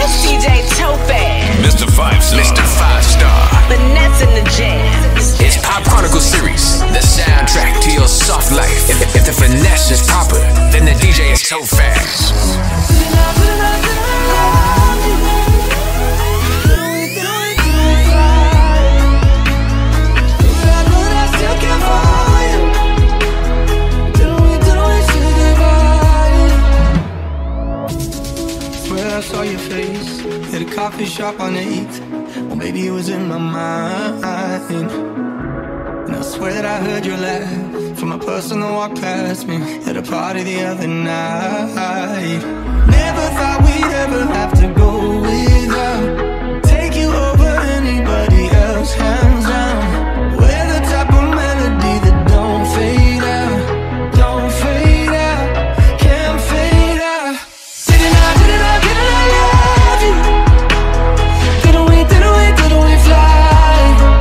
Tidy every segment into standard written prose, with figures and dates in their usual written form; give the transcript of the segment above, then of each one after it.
It's DJ Topaz, Mr. Five Star, Mr. Five Star, Finesse in the jam. It's Pop Chronicle Series, the soundtrack to your soft life. If the finesse is proper, then the DJ is so fast. I saw your face at a coffee shop on 8th. Well, maybe it was in my mind. And I swear that I heard your laugh from a person that walked past me at a party the other night. Never thought we'd ever have to go without. Take you over anybody else, hands down. We're the type of melody that don't fade out. Don't fade out, can't fade out. Didn't I love you? Didn't we fly?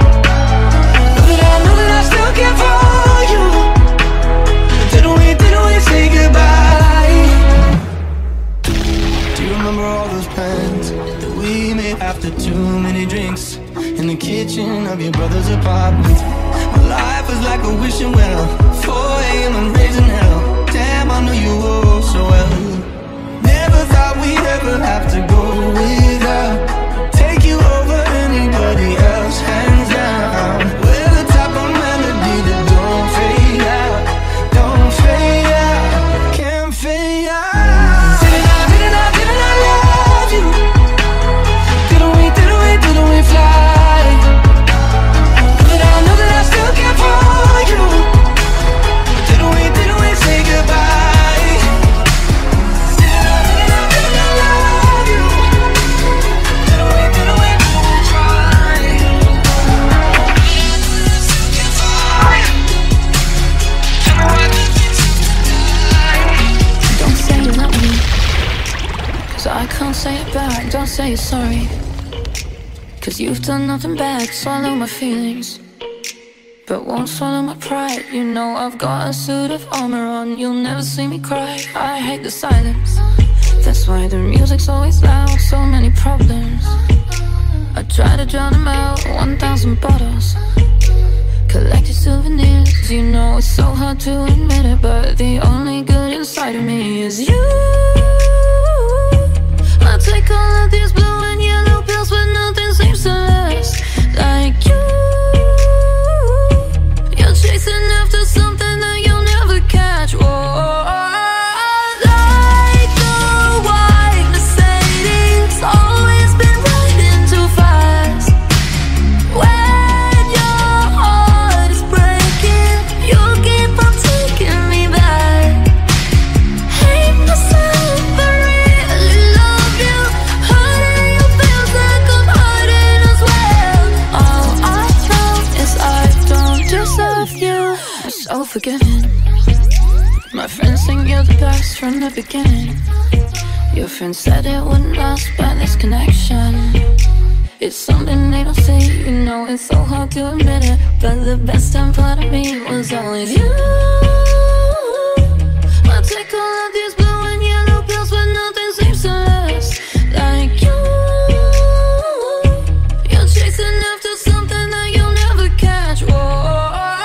Know that I still care for you. Didn't we say goodbye? Do you remember all those plans that we made after too many drinks in the kitchen of your brother's apartment? My life was like a wishing well, 4 a.m. and raising hell. Damn, I know you all so well. Never thought we'd ever have to go without. Take you over anybody else, hands down. We're the type of melody that don't fade out. Don't fade out, can't fade out. Didn't I love you? Didn't we fly? But I know that I still care for you. Didn't we say goodbye? Didn't I love you? Didn't we try? Don't say you love me, 'cause I can't say it back. Don't say you're sorry, 'cause you've done nothing bad. Swallow my feelings, but won't swallow my pride. You know I've got a suit of armor on. You'll never see me cry. I hate the silence, that's why the music's always loud. So many problems, I try to drown them out. 1,000 bottles, collected souvenirs. You know it's so hard to admit it, but the only good inside of me is you. I take all of these blue and yellow pills, but nothing seems to last like you. You're chasing after something that you'll never catch. Whoa. Like the white Mercedes, always been riding too fast. When your heart is breaking, you keep on taking me back. Hate myself, but really love you. Hurting you feels like I'm hurting as well. All I know is I don't deserve you. I'm so forgiving. My friends think you're the best from the beginning. Your friend said it wouldn't last, but this connection, it's something they don't see. You know it's so hard to admit it, but the best time part of me was always you. I take all of these blue and yellow pills, but nothing seems to last like you. You're chasing after something that you'll never catch. Whoa.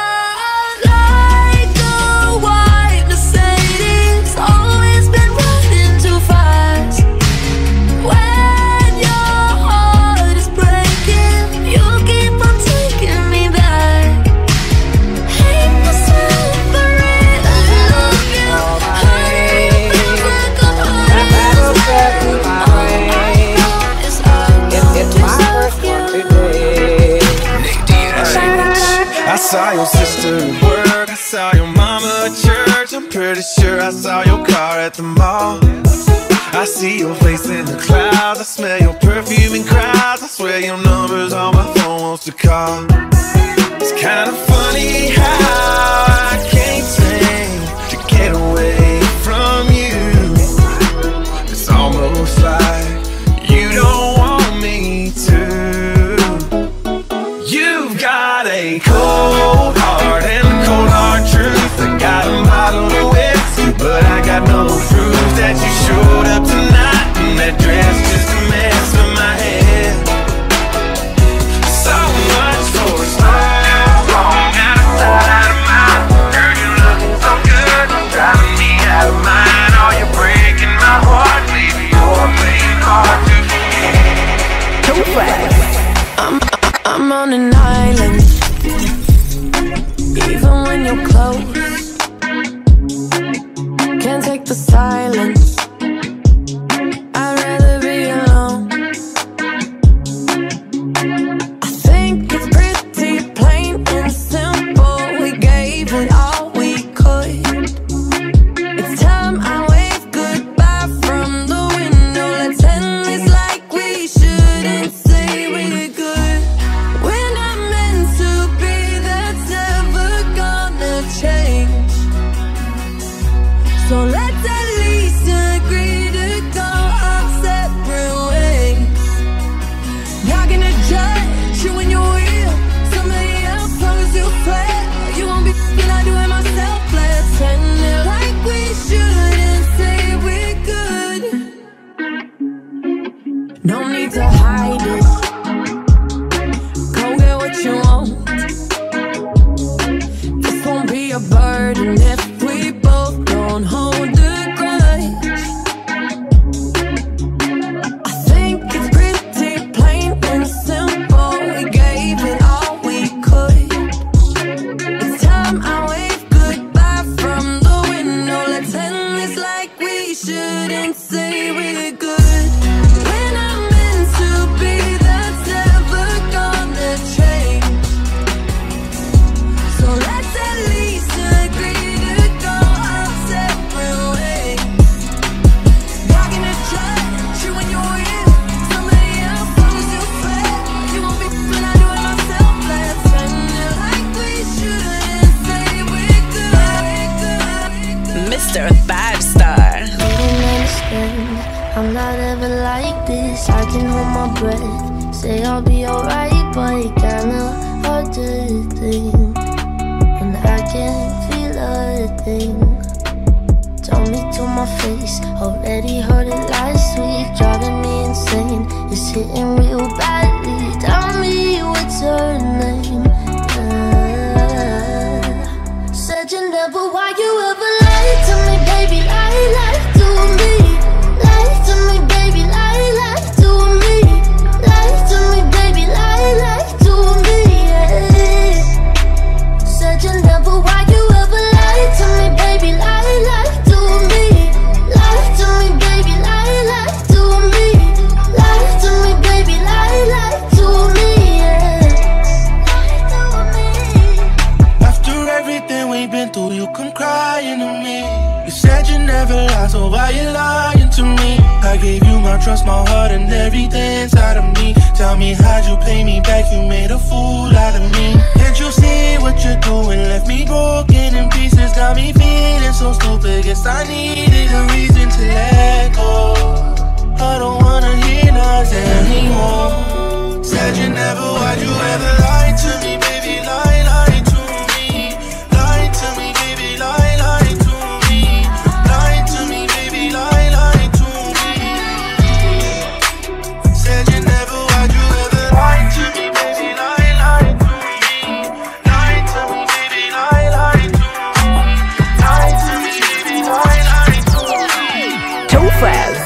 Like the white Mercedes, always been riding too fast. When your heart is breaking, you keep on taking me back. Hate myself, but really love you. Hurting you feels like I'm hurting as well. All I know is I don't deserve you. Nick Diaz. I saw your sister at work, I saw your mama at church. I'm pretty sure I saw your car at the mall. I see your face in the clouds, I smell your perfume in crowds. I swear your number's on my phone wants to call. It's kind of funny how I can't seem to get away from you. It's almost like you don't want me to. You've got a cold heart and a cold hard truth. I got a bottle of whiskey, but I got no proof that you showed up tonight in that dress just a mess. I'm on an island, even when you're close. Can't take the silence, I'd rather be alone. I think it's pretty plain and simple. We gave it all we could. It's time I wave goodbye from the window. Let's end this like we shouldn't say we're good. We're not meant to be, that's never gonna change. So let's at least agree to go our separate ways. Not gonna judge you when you're real. Somebody else, long as you play. You won't be f***ing, I do it myself. Let's end it like we shouldn't say we're good. No need to hide it. Go get what you want. This won't be a burden if we both don't hold the grudge. I think it's pretty plain and simple. We gave it all we could. It's time I wave goodbye from the window. Let's end this like we shouldn't say we're good. We're not meant to be, that's never gonna change. So let's at least agree to go our separate ways. Not gonna judge you when you're real. Somebody else, long as you play. You won't be f***ing, I do it myself. Let's end it like we shouldn't say we're good. Mr. 5-star. You don't understand, I'm not ever like this. I can hold my breath, say I'll be alright, but it kinda hard to think. And I can't feel a thing. Told me to my face, already heard it last week. Driving me insane, it's hitting real badly. Tell me what's her name. Said you never, why you ever lied to me, baby, lie to me. Lie to me, baby, lie to me. Lie to me, baby, lie to me, yeah. Said you never, why you ever lied to me, baby, lie to me. Lie to me, baby, lie to me. Lie to me, baby, lie to me, yeah. Lie to me. After everything we've been through, you come crying to me. You said you never lied, so why you lying to me? I gave you my trust, my heart, and everything inside of me. Tell me, how'd you pay me back? You made a fool out of me. Can't you see what you're doing? Left me broken in pieces, got me feeling so stupid. Guess I needed a reason to let go. I don't wanna hear nothing anymore. Said you never, why'd you ever lie to me, baby? Lie to me. Lie to me, baby, lie to me. Lie to me, baby, lie to me. Said you never, why'd you ever lie to me, baby? Lie to me. Lie to me, baby, lie to me. Lie to me, baby, lie to me. Too fast.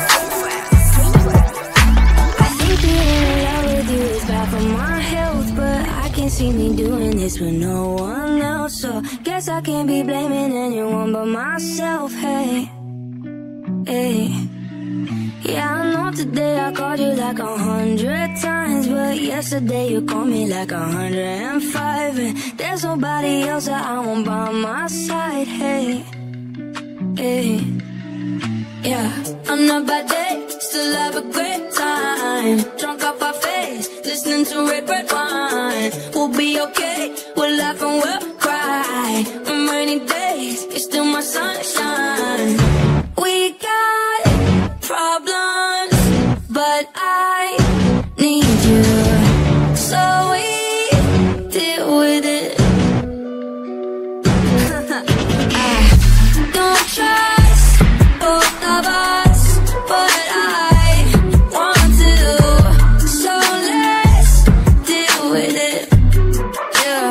I think being in love with you is bad for my health, but I can't see me doing this with no one else. So guess I can't be blaming anyone but myself. Hey, hey. Yeah, I know today I called you like 100 times, but yesterday you called me like 105. And there's nobody else that I want by my side. Hey, hey. Yeah, on a bad day, still have a great time. Drunk off our face, listening to red wine. We'll be okay, we'll laugh and we'll cry. On rainy days, you're still my sunshine. We got problems, but I need you, so we deal with it. I don't trust both of us, but I want to, so let's deal with it. Yeah.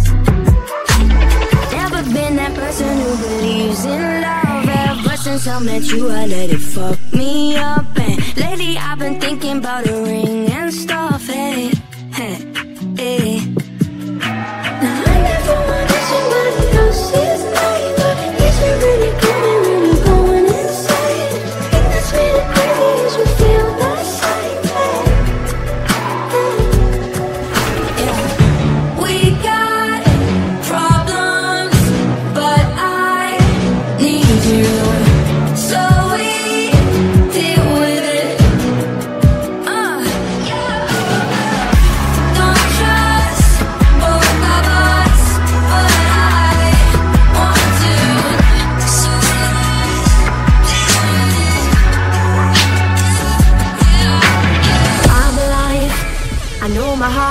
Never been that person who believes in love. Ever since I met you, I let it fuck me up. And lately I've been thinking about a ring and stuff. Hey, hey.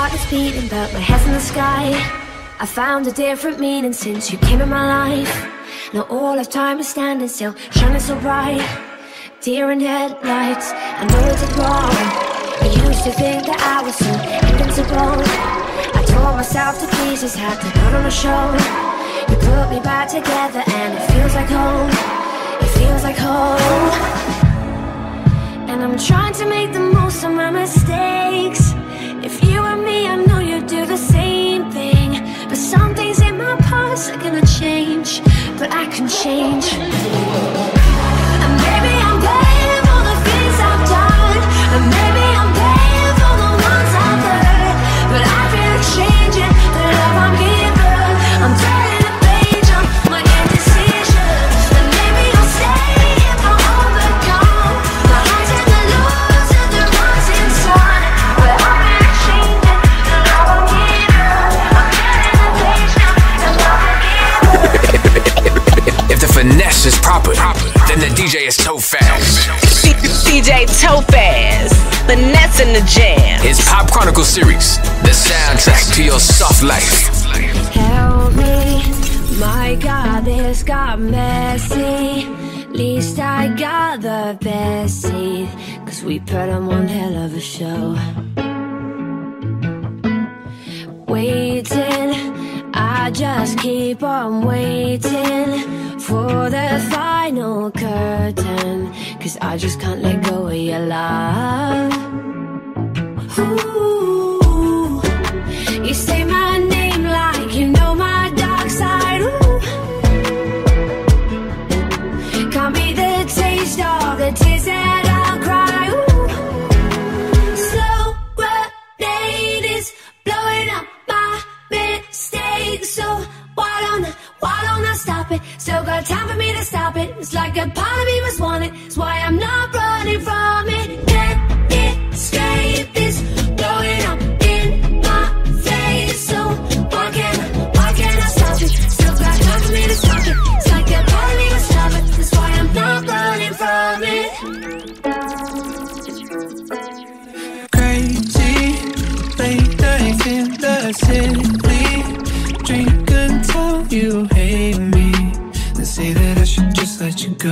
heart is beating, but my head's in the sky. I found a different meaning since you came in my life. Now all of time is standing still, shining so bright. Deer in headlights, I know I did wrong. I used to think that I was so invincible. I tore myself to pieces, had to put on a show. You put me back together and it feels like home. It feels like home. And I'm trying to make the most of my mistakes. If you and me, I know you do the same thing. But some things in my past are gonna change, but I can change. And maybe I'm paying for the things I've done, and maybe I'm paying for the ones I've hurt. But I feel changing the love I'm given. I'm turning the page on my indecision. And maybe I'll stay if I overcome the highs and the lows and the ones inside. But I feel changing the love I'm given. I'm turning the page now, the love I'm given. If the finesse is proper, then the DJ is Tofaz. DJ Tofaz, finesse in the jam. His Pop Chronicle series, the soundtrack to your soft life. Help me, my God, this got messy. Least I got the best seat, 'cause we put on one hell of a show. Waiting, I just keep on waiting for the final curtain, 'cause I just can't let go of your love. Ooh, you say my name like you know my dark side. Ooh, can't be the taste of the tears that I'll cry. Ooh, slow grenade is blowing up my mistakes. So why don't I stop it? Still got time for me to stop it. It's like a part of me must want it. It's why I'm not running from it. Can't escape this blowing up in my face. So why can't I stop it? Still got time for me to stop it. It's like a part of me must stop it. That's why I'm not running from it. Crazy, late nights in the city. Drink until you hate me, then say that I should just let you go.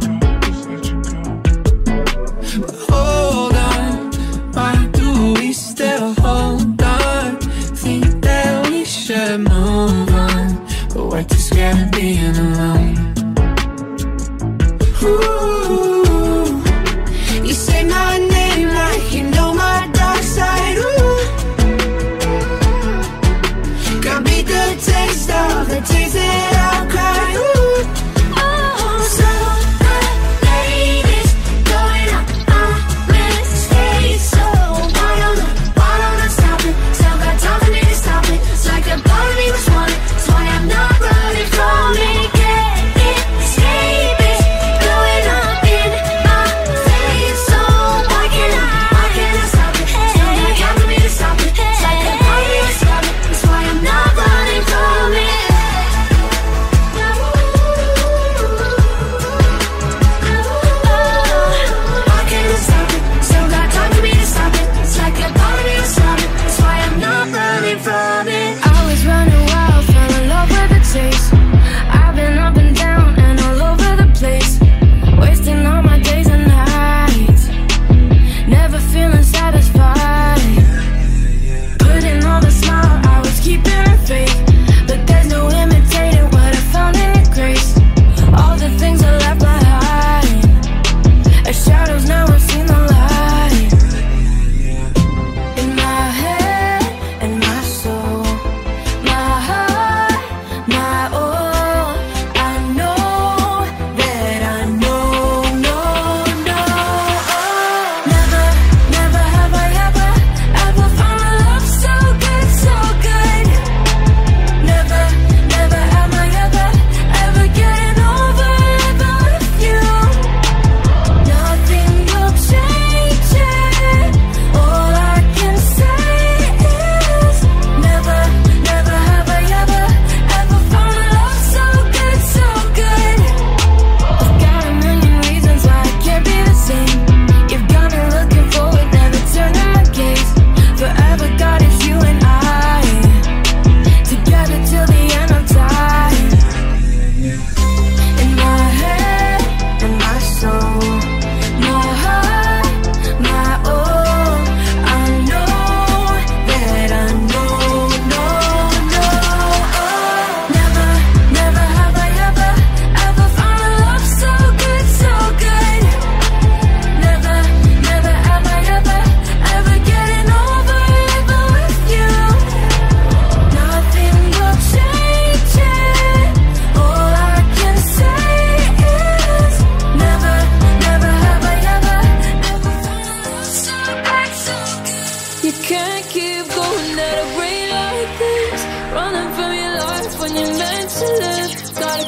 But hold on, why do we still hold on? Think that we should move on, but we're too scared of being alone. Ooh, you say my name like you know my dark side. Ooh, can't beat the taste of the tears that I'll cry. Ooh, oh, so the ladies going up my mistakes. So why don't I stop it? Still got time for me to stop it. It's like a part of me was wanted. That's why I'm not running from it.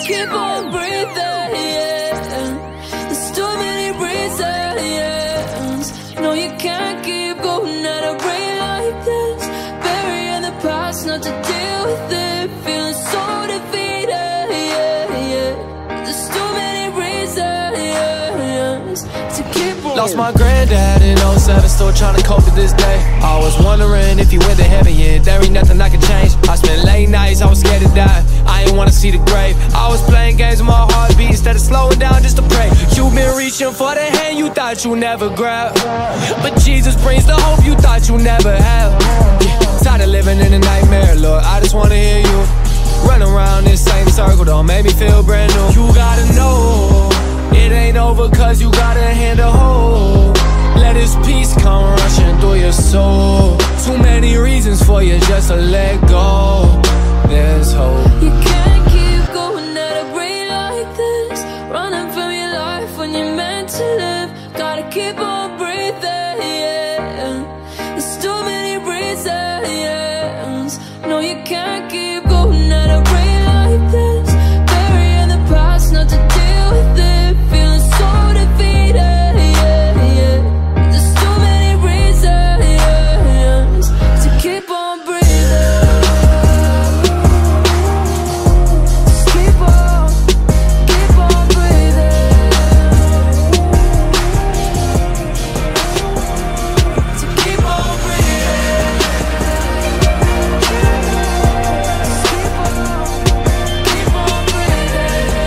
keep on breathing, yeah. There's too many reasons. No, you can't keep going at a rate like this. Burying the past, not to deal with it. Feeling so defeated, yeah, yeah. There's too many reasons to keep on. Lost my granddad in 07, still trying to cope to this day. I was wondering if he went to heaven, yeah, there ain't nothing I can change. I spent late nights, I was scared to die, I ain't wanna see the grave. I was playing games with my heartbeat instead of slowing down just to pray. You've been reaching for the hand you thought you never grab, but Jesus brings the hope you thought you never have. Tired of living in a nightmare, Lord, I just wanna hear you. Run around this same circle, don't make me feel brand new. You gotta know, it ain't over cause you got a hand to hold. Let his peace come rushing through your soul. Too many reasons for you just to let go. There's hope. You can't keep going at a rate like this, running from your life when you're meant to live. Gotta keep on breathing, yeah. There's too many reasons. No, you can't keep going at a rate like this. Burying the past, not to deal with it. Feeling so defeated, yeah, yeah. There's too many reasons to keep on breathing. Just keep on breathing. To keep on breathing. Just keep on breathing.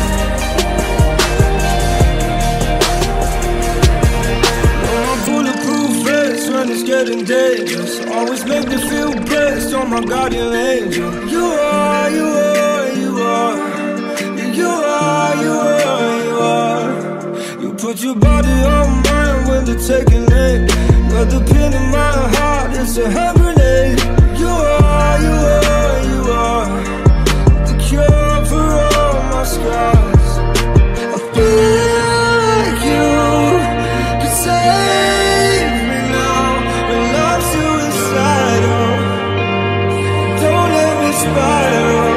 I'm bulletproof vest when it's getting dangerous. Always make me feel blessed, on my guardian angel. You are, you are, you are. You are, you are, you are. You put your body on mine when they're taking aim. Got the pin in my heart, it's a hand grenade. You are, you are, you are. The cure for all my scars. I feel like you could save me now when I'm suicidal. Don't let me spiral.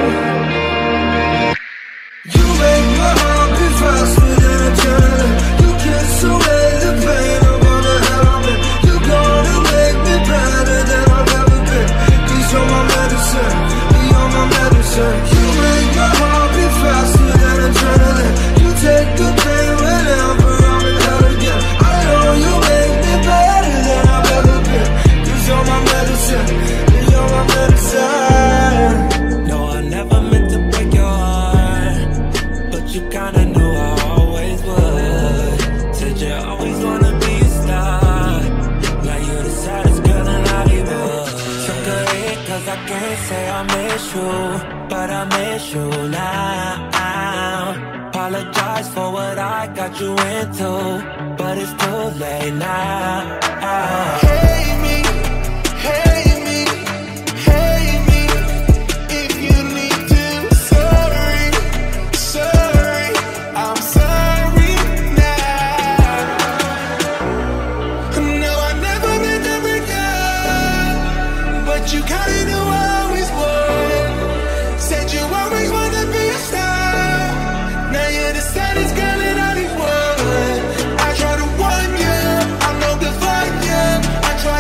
You make my heart beat faster than adrenaline. You kiss away the pain of all the hell I'm in. You gonna make me better than I've ever been. 'Cause you're my medicine, you're my medicine. You make my heart beat faster than adrenaline. You take the pain whenever I'm in hell again. I know you make me better than I've ever been. 'Cause you're my medicine, you're my medicine. No, I never meant to break your heart, but you kinda knew I always would. Said you always wanna be a star. Now you're the saddest girl in Hollywood. Shook her head 'cause I can't say I miss you, but I miss you now. Apologize for what I got you into, but it's too late now. Hate me, hate me, hate me if you need to. Sorry, sorry, I'm sorry now. No, I never meant to break up, but you kinda knew I always would. Said you always wanna be a star. Now you're the saddest girl in Hollywood. I try to warn you, I'm no good for you. I try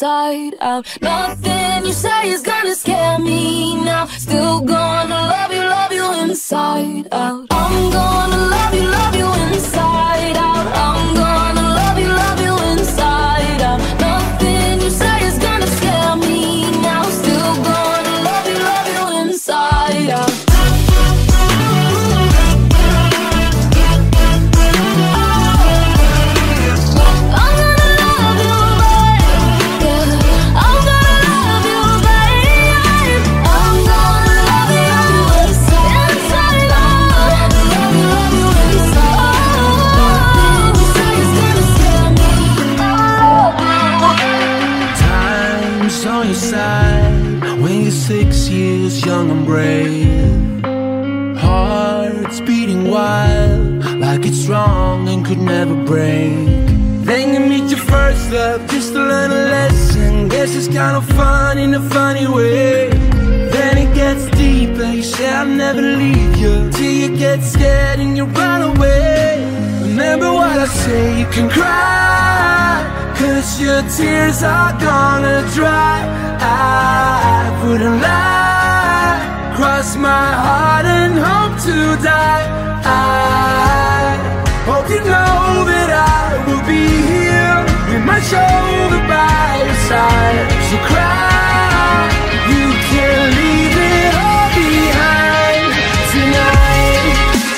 inside out. Nothing you say is gonna scare me now. Still gonna love you inside out. I'm gonna love you inside out. I'm gonna love you inside out. Nothing you say is gonna scare me now. Still gonna love you inside out. On your side when you're 6 years young and brave, hearts beating wild like it's wrong and could never break. Then you meet your first love just to learn a lesson. Guess it's kind of fun in a funny way. Then it gets deeper, you say I'll never leave you, till you get scared and you run away. Remember what I say, you can cry, 'cause your tears are gonna dry. I wouldn't lie, cross my heart and hope to die. I hope you know that I will be here with my shoulder by your side. So cry, you can leave it all behind tonight.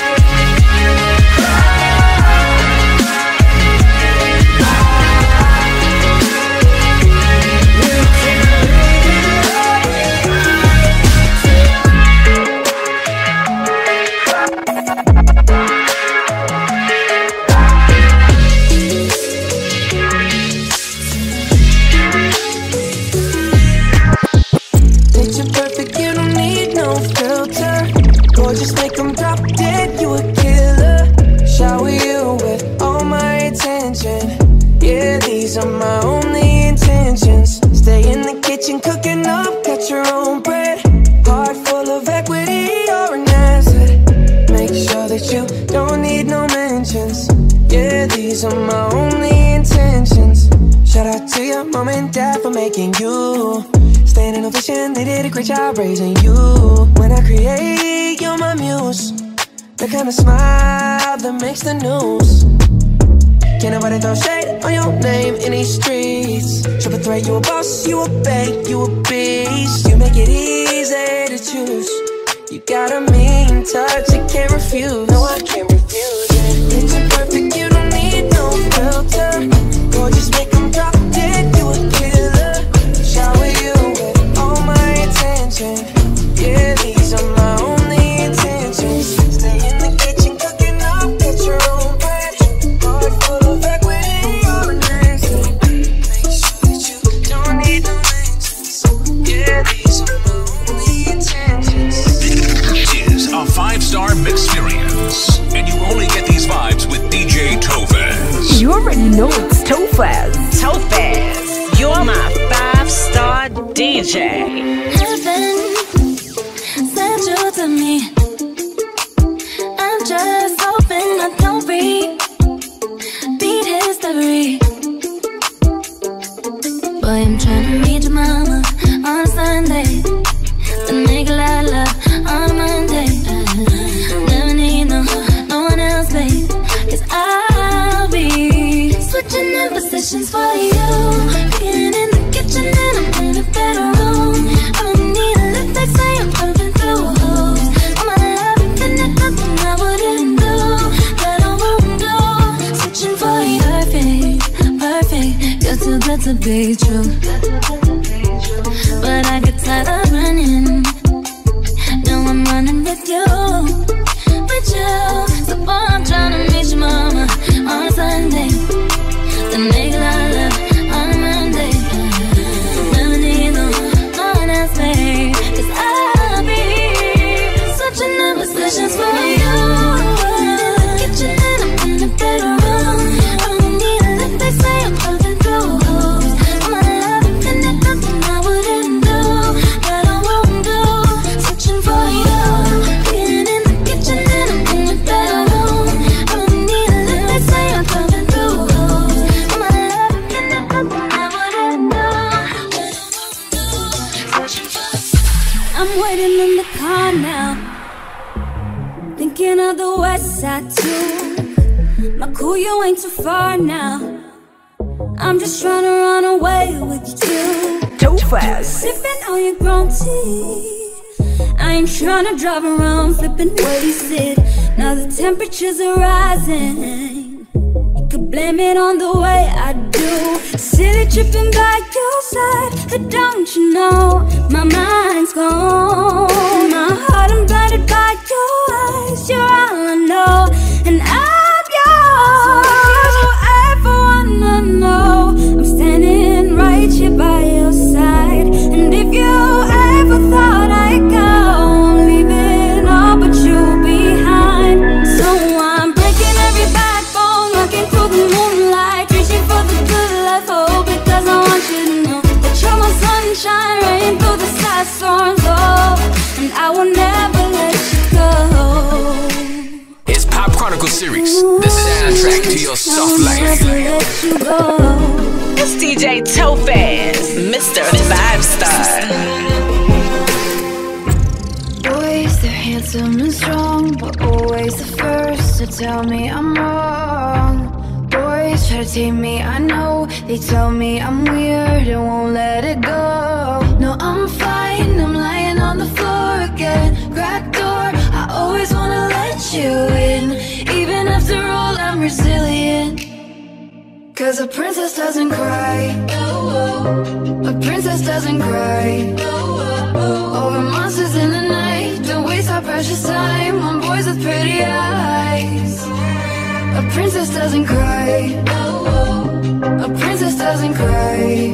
Just make them drop dead, you a killer. Shower you with all my attention. Yeah, these are my only intentions. Stay in the kitchen cooking up, cut your own bread. Heart full of equity, you're an asset. Make sure that you don't need no mentions. Yeah, these are my only intentions. Shout out to your mom and dad for making you. Staying in ovation, they did a great job raising you. When I create, you're my muse. The kind of smile that makes the news. Can't nobody throw shade on your name in these streets. Triple threat, you a boss, you a bank, you a beast. You make it easy to choose. You got a mean touch, you can't refuse. No, I can't refuse it. Picture perfect, you don't need no filter. Gorgeous, make them drop dead, you a killer. Shower you with all my attention. Yeah, these are my only intentions. Stay in the kitchen cooking up, get your own bread. Heart full of equity, you're an asset. Make sure that you don't need no mentions. Yeah, these are my only intentions. This is a 5-star experience, and you only get these vibes with DJ Tofaz. You already know it's Tofaz. Tofaz, you're my 5-star DJ. Heaven sent you to me. I'm just hoping I don't repeat history. Boy, I'm trying to reach your mama on Sunday, then make a lot of love on Monday. Never need no one else, babe, 'cause I'll be switching in positions for you. Getting in the kitchen and I'm in the bedroom. I don't need a lift, they say I'm pumping through holes. All my love infinite, nothing I wouldn't do, that I won't do. Switching for you, perfect, perfect. You're too good to be true, but I get tired of running. Now I'm running with you, with you. So boy, I'm trying to meet your mama on Sunday, then make a lot of love on Monday. Never need no one else, babe, 'cause I'll be switching up positions for you. In the kitchen and I'm in the bedroom. I don't need a lift, they say I'm pumping through holes. All my love infinite, nothing I wouldn't do, that I won't do. Switching for you. Getting in the kitchen and I'm in the bedroom. I don't need a lift, they say I'm pumping through holes. All my love infinite, waiting in the car now, thinking of the west side too. My cool, you ain't too far now. I'm just trying to run away with you. Too fast. Sipping on your grown tea. I ain't trying to drive around flipping wasted. Now the temperatures are rising. You could blame it on the way I do. Silly tripping by your side, but don't you know my mind's gone. My heart, I'm blinded by your eyes. You're all I know, and I'm yours. So if you ever wanna know, I'm standing right here by your side. And if you ever thought I'd go, I'm leaving all but you behind. So I'm breaking every backbone, walking through the moonlight, reaching for the good life. Oh, because I want you to know that you're my sunshine, rain through the side storms. Oh, and I will never let you go. It's Pop Chronicle Series, the soundtrack to your soft life. It's DJ Topaz, Mr. 5-star. Boys, they're handsome and strong, but always the first to tell me I'm wrong. Boys try to tame me, I know. They tell me I'm weird and won't let it go. No, I'm fine, I'm lying on the floor again. Cracked door, I always wanna let you in. Even after all, I'm resilient. Cause a princess doesn't cry. A princess doesn't cry over monsters in the night. Don't waste our precious time on boys with pretty eyes. A princess doesn't cry. A princess doesn't cry.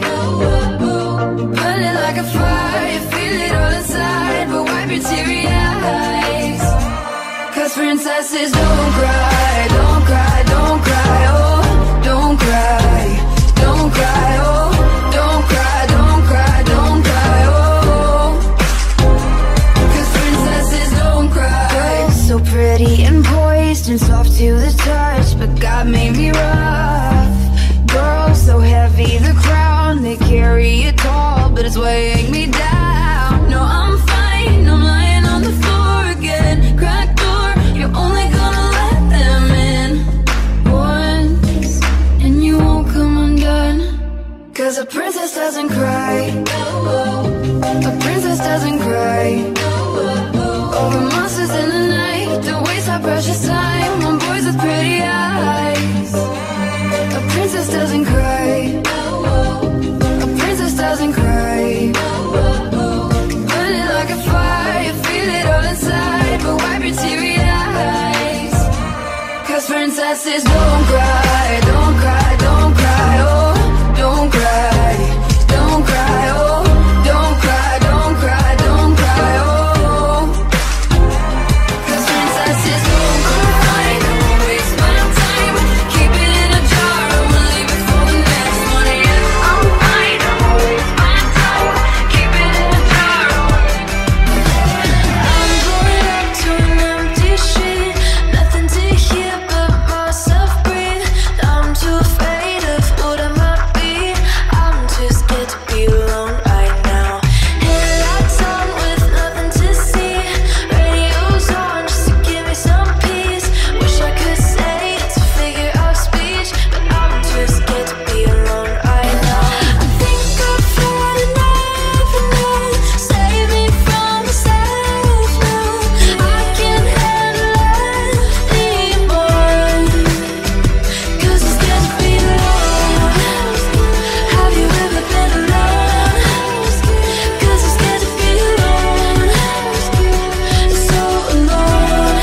Burning like a fire, feel it all inside, but wipe your teary eyes. Cause princesses don't cry, don't cry, don't cry, oh. Don't cry, don't cry, oh. Don't cry, don't cry, don't cry, oh. Cause princesses don't cry. Girls so pretty and poised and soft to the touch, but God made me rough. Girls so heavy, the crown they carry it tall, but it's weighing me down. No, I'm fine, I'm lying on the floor again. Cracked door, you're only gonna let them in once, and you won't come undone. Cause a princess doesn't cry. A princess doesn't cry over monsters in the night. Don't waste our precious time on boys with pretty eyes. A princess doesn't cry. A princess doesn't cry. Burning like a fire, feel it all inside, but wipe your teary eyes. Cause princesses don't cry, don't cry, don't cry, oh. Don't cry, don't cry, oh. Don't cry, don't cry, don't cry, oh. Cause princesses don't cry, don't waste my time. Keep it in a jar, I'ma leave it for the next one. Yeah, I'm fine, I'ma waste my time. Keep it in a jar, I'm going up to an empty street. Nothing to hear but myself breathe. I'm too afraid of what I might be. I'm too scared to be alone right now. Headlights on with nothing to see. Radio's on just to give me some peace. Wish I could say it to figure out speech, but I'm too scared to be alone right now. I think I've had enough, enough. Save me from myself now. I can't handle it anymore. Cause I'm scared to be alone. Have you ever been alone? Cause I'm scared to be alone. So alone.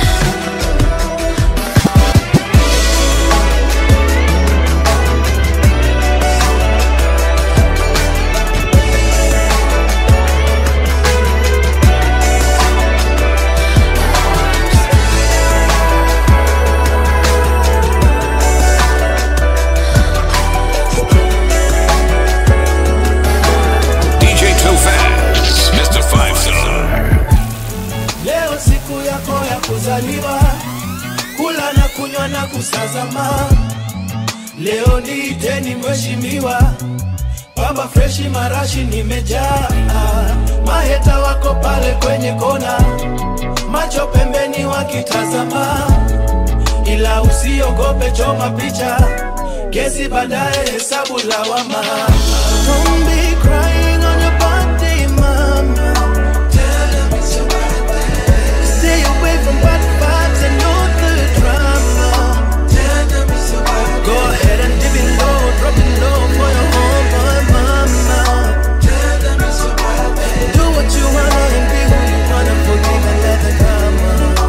DJ Topaz, Mr. 5-star. Leo siku yako ya kuzaliwa, kula na kunywa na kusazama. Leo niiteni mheshimiwa, bamba freshi marashi nimejaa. Maheta wako pale kwenye kona, macho pembeni wakitazama, ila usiogope, choma picha, kesi baadaye hesabu lawama. Don't be crying on your birthday, mama. Tell them it's your birthday. Stay away from bad vibes and all the drama. Tell them it's your birthday. Go ahead and dip it low, drop it low for your homeboy, mama. Tell them it's your birthday. Do what you wanna and be who you wanna, forgive and let the drama.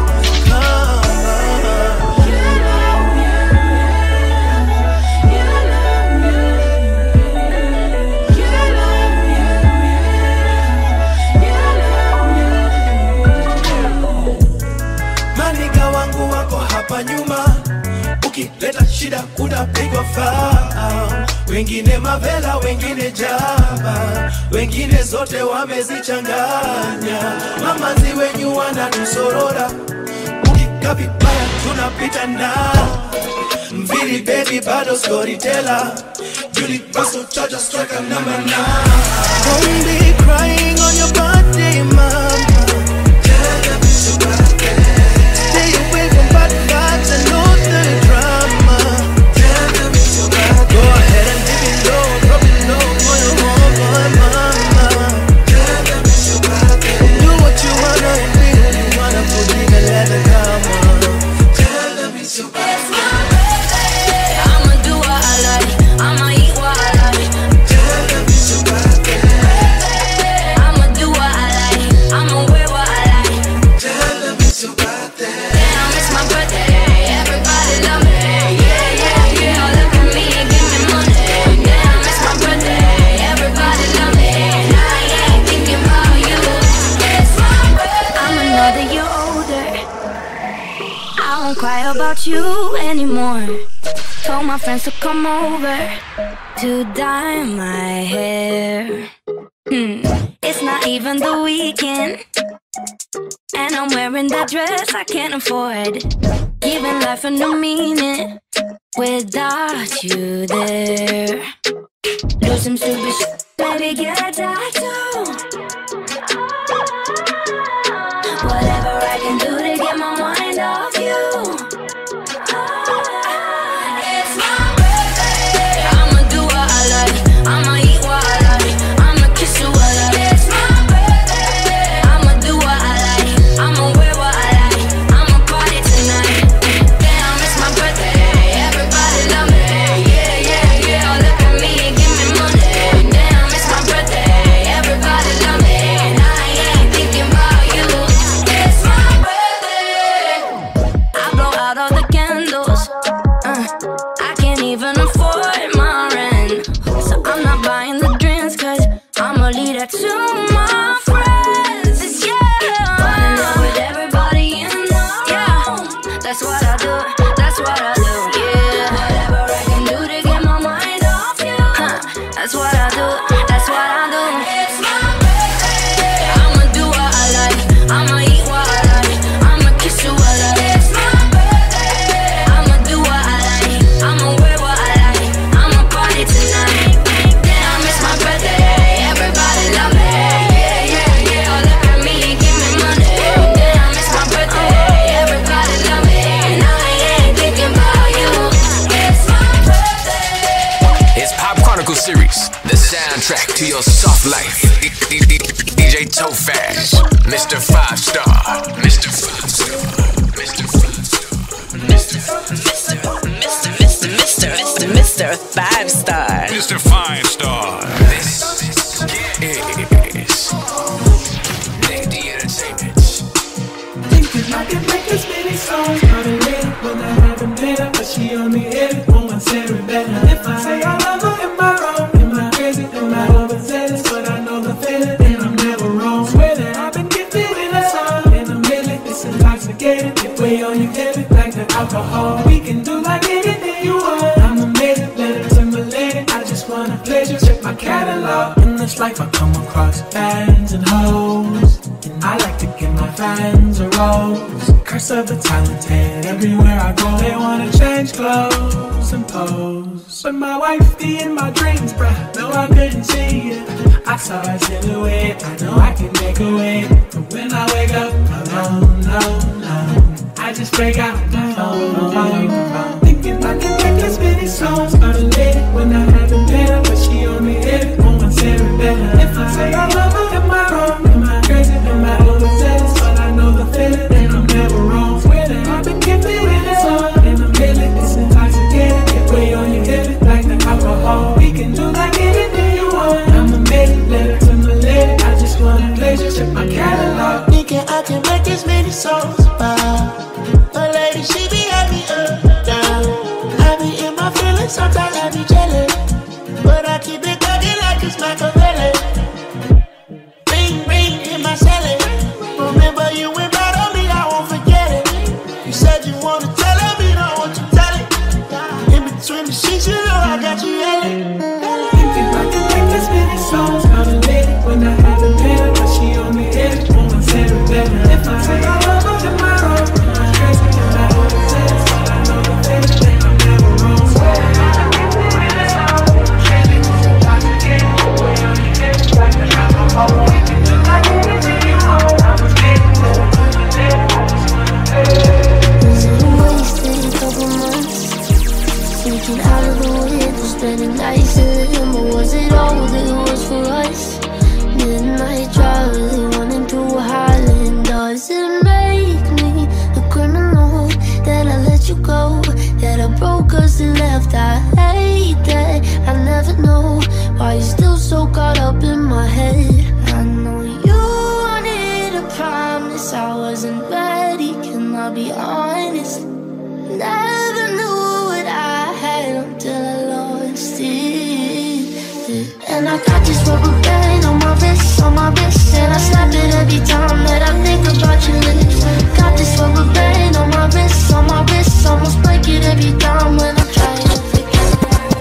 Nyuma ukileta shida utapigwa faa. Wengine mavela, wengine jaba, wengine zote wamezichanganya. Mamazi wenyu wanatusorora, ukika vibaya tunapita na mvili baby bado storyteller. Universal charger striker number 9. Don't be crying on your birthday, mama. Tell them it's your birthday. Stay away from bad vibes and all the drama. Tell them it's your birthday. Go ahead and dip it low, drop it low for your homeboy, mama. Tell them it's your birthday. Do what you wanna and be who you wanna, forgive and let it come on. Tell them it's your birthday. It's my birthday. I'ma do what I like, I'ma eat what I like. Tell them it's your birthday. I'ma do what I like, I'ma wear what I like. Tell them it's your birthday. Cry about you anymore. Told my friends to come over to dye my hair. It's not even the weekend, and I'm wearing that dress I can't afford. Giving life a new meaning without you there. Do some stupid shit, maybe get a tattoo. Whatever I can do to get my mind off you. It's my birthday. I'ma do what I like, I'ma eat what I like, I'ma kiss you what I like. It's my birthday. I'ma do what I like, I'ma wear what I like, I'ma party tonight. Damn, it's my birthday, everybody love me. Yeah, yeah, yeah, look at me and give me money. Damn, it's my birthday, everybody love me. And I ain't thinking about you. It's my birthday. I blow out all the candles, I can't even afford my rent. So I'm not buying the drinks, cause I'ma leave that to my friends. Yeah, falling in love with everybody you know. Yeah, that's what I do, that's what I do. Yeah, whatever I can do to get my mind off you. That's what I do, that's what I do. It's my birthday. I'ma do what I like, I'ma eat what I like, I'ma kiss you what I like. It's my birthday. I'ma do what I like, I'ma wear what I like, I'ma party tonight. Damn, it's my birthday, everybody love me. Yeah, yeah, yeah, look at me and give me money. Damn, it's my birthday, everybody love me. And I ain't thinking about you. It's my birthday. It's Pop Chronicle Series, the soundtrack to your soft life. DJ Tofaz, Mr. 5 Star, Mr. 5 Star, Mr. 5 Star, Mr. 5 Star. Mr. 5 Star. This is Nick D Entertainment. Thinking I can make this many songs, how to live it when I haven't been her, but she only hit it when I say it better. If I say I love her, am I wrong? Am I crazy? Am I overzealous? But I know the feeling, and I'm never wrong. Swear that I've been gifted with a song, and I'm really it's intoxicated. If we on you heavy, like the alcohol, we can do like anything you want. I'm amazing, let it simulate it. I just wanna pleasure, check my catalog. In this life I come across fans and hoes, and I like to give my fans a rose. Curse of the talented, everywhere I go they wanna change clothes and pose. But my wife be in my dreams, bruh, no I couldn't see it. I saw her silhouette, I know I can make a way. But when I wake up alone, I just break out my phone. Thinking I can make this many songs about a lady when I haven't met her, but she only hit it on one Sarah better. If I say I love her, am I wrong? Am I crazy? Am I overzealous? But I know the feeling and I'm never wrong. Swear that I've been giving it a song and I'm feeling it's intoxicating. Get way on your hip like the alcohol. We can do like anything you want. I'm amazing, letter to my lady. I just want a relationship, my catalog. Thinking I can make this many songs about a lady, she be happy up, down. I be in my feelings, sometimes I be jealous, but I keep it thugging like it's Machiavelli. Ring, ring in my celly. Remember you went right on me, I won't forget it. You said you wanna tell her, me don't want you tell it. In between the sheets, you know I got you yelling. Thinking I can make this many songs about a lady when I haven't met her, but she only hit it on one Sarah better. If I say I love her, am I wrong? Am I crazy? Am I overzealous? But I know the feeling and I'm never wrong. Swear that I can give it a song. Feeling is intoxicating. Way on your hips like the alcohol. We can do like anything you want. I'm a lady, so I'm a lady. I just wanna live. Wasted a couple months sneaking out of the window, spending nights in the limo. Was it all that it was for us? Midnight drive, really running through Highland. Does it make me a criminal that I let you go? That I broke us and left? I hate that I never know why you're still so caught up in my head. I know you wanted a promise, I wasn't ready, can I be honest? Never knew what I had until I lost it. And I got this rubber band on my wrist, and I snap it every time that I think about your lips. Got this rubber band on my wrist, almost break it every time when I try to forget.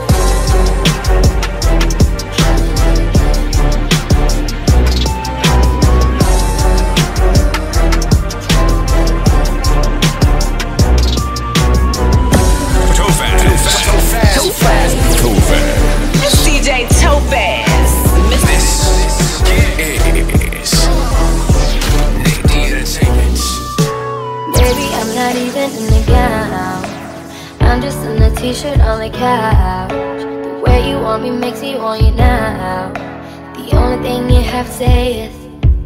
It's DJ Topaz. Baby, I'm not even in the gown, I'm just in a t-shirt on the couch. The way you want me makes me want you now. The only thing you have to say is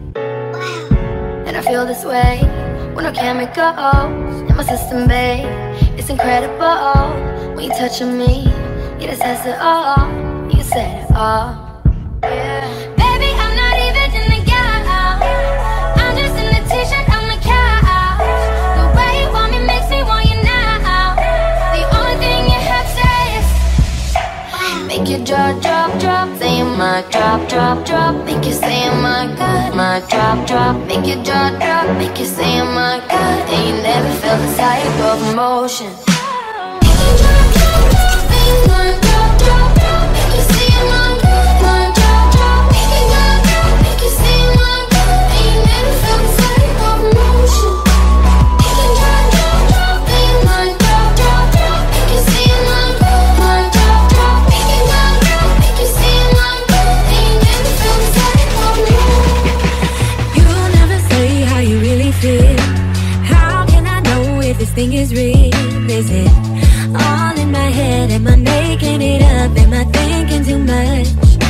and I feel this way when our chemicals in my system, babe. It's incredible when you touching me. Yeah, that says it all. You said it all. Baby, I'm not even in the gown, I'm just in a t-shirt on the couch. The way you want me makes me want you now. The only thing you have to say is make your jaw drop, drop. Saying my drop, drop, drop. Make you say my God, my drop, drop. Make your jaw drop, make you say my God. And you never felt this type of emotion. Make your drop, drop, drop. Saying my drop, drop, drop. Make you say my God, my drop, drop. Make your jaw drop, make you say my God. And you never felt this type of emotion. Make your drop, drop, drop. Saying my drop, drop, drop. Make you say my God, my drop, drop. Make your jaw drop, make you say my God. And you never felt this type of emotion. You never say how you really feel. How can I know if this thing is real? Is it all in my head? Am I making it up? Am I thinking too much?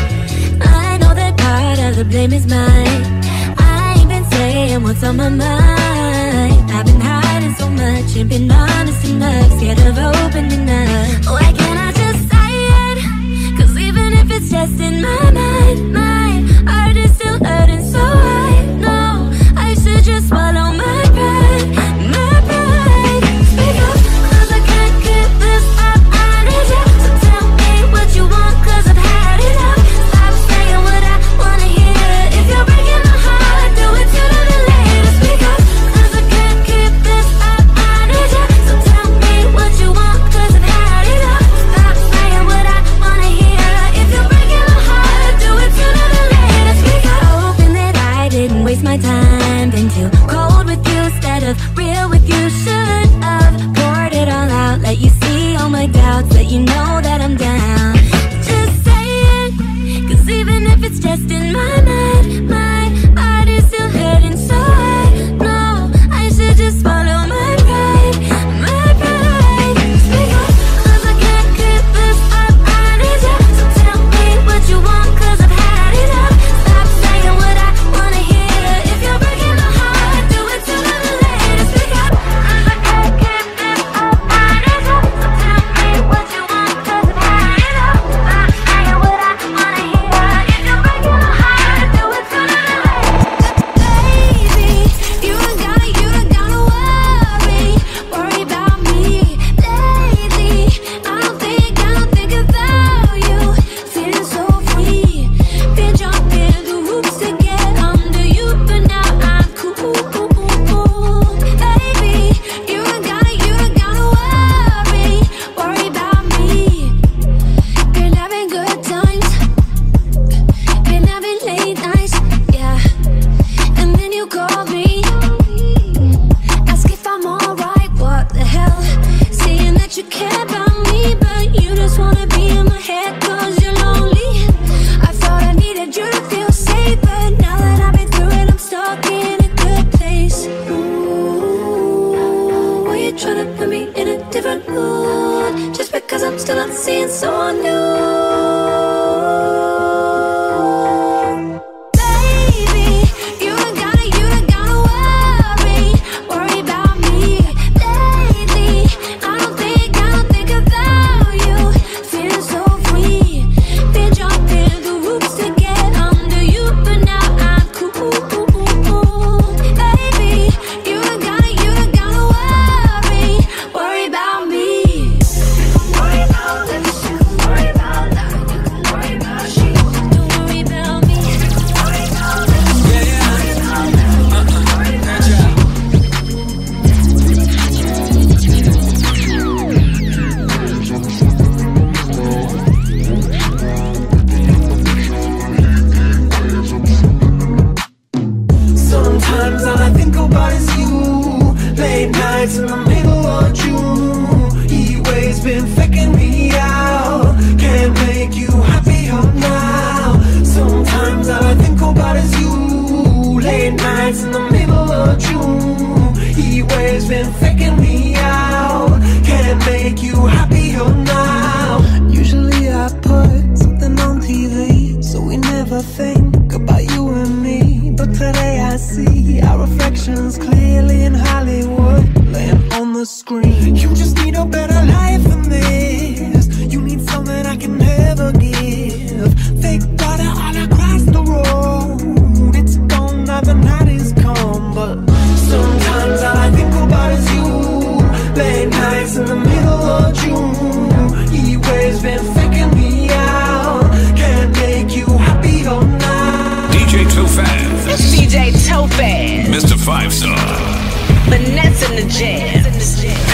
I know that part of the blame is mine. I ain't been saying what's on my mind. I've been hiding so much, ain't been honest enough, scared of opening up. Why can't I just say it? Cause even if it's just in my mind, my heart is still hurting, so I know I should just swallow my pride, my pride. Speak up, cause I can't keep this up, I need you. So tell me what you want, cause I've had enough. Stop saying what I wanna hear. If you're breaking my heart, do it sooner than later. Speak up, cause I can't keep this up, I need you. So tell me what you want, cause I've had enough. Stop saying what I wanna hear. If you're breaking my heart, do it even if it's just in my mind. My heart is still hurting so I know I should just follow my pride. My pride. Speak up, 'cause I can't keep this up. I need you, so tell me what you want, 'cause I've had enough. Stop saying what I wanna hear. If you're breaking my heart, do it sooner than later. Speak up, 'cause I can't keep this up. I need you, so tell me what you want, 'cause I've had enough. Stop saying what I wanna hear. If you're breaking my heart, do it sooner than later. Baby, you don't gotta worry about me lately. I don't think about you. Feeling so free, been jumping the hoops to get under you, but now I'm cool. Baby, you don't gotta worry about me. Been having good times, been having late nights, yeah. And then you call me, ask if I'm alright. What the hell? Saying that you care about me, but you just wanna be in my head 'cause you're lonely. I thought I needed you to feel safe, but now that I've been through it, I'm stuck in a good place. Ooh, why you tryna put me in a different mood? Just because I'm still not seeing someone new. Baby, you don't gotta worry about me lately. I don't think about you. Feeling so free, been jumping the hoops to get under you, but now I'm cool. Baby, you don't gotta worry about me. Worry about this, worry about that, you can worry about she. Don't worry about me. Worry about this, worry about that, worry about she. Sometimes all I think about is you. Late nights in the middle of June. He waves been faking me out. Can't make you happier now. Sometimes all I think about is you. Late nights in the middle of June. He waves been faking me out. Can't make you happier now. Usually I put something on TV, so we never think about you and me. But today I see our reflections clearly in Hollywood, laying on the screen. You just need a better life than this. You need something I can never give. Fake water all across the road. It's gone now, the night is come. But sometimes all I think about is you. Late nights in the middle of June. He waves been faking me out. Can't make you happier now. DJ Tofaz, It's DJ Tofaz, Mr. 5-Star. Vanessa in the jam. This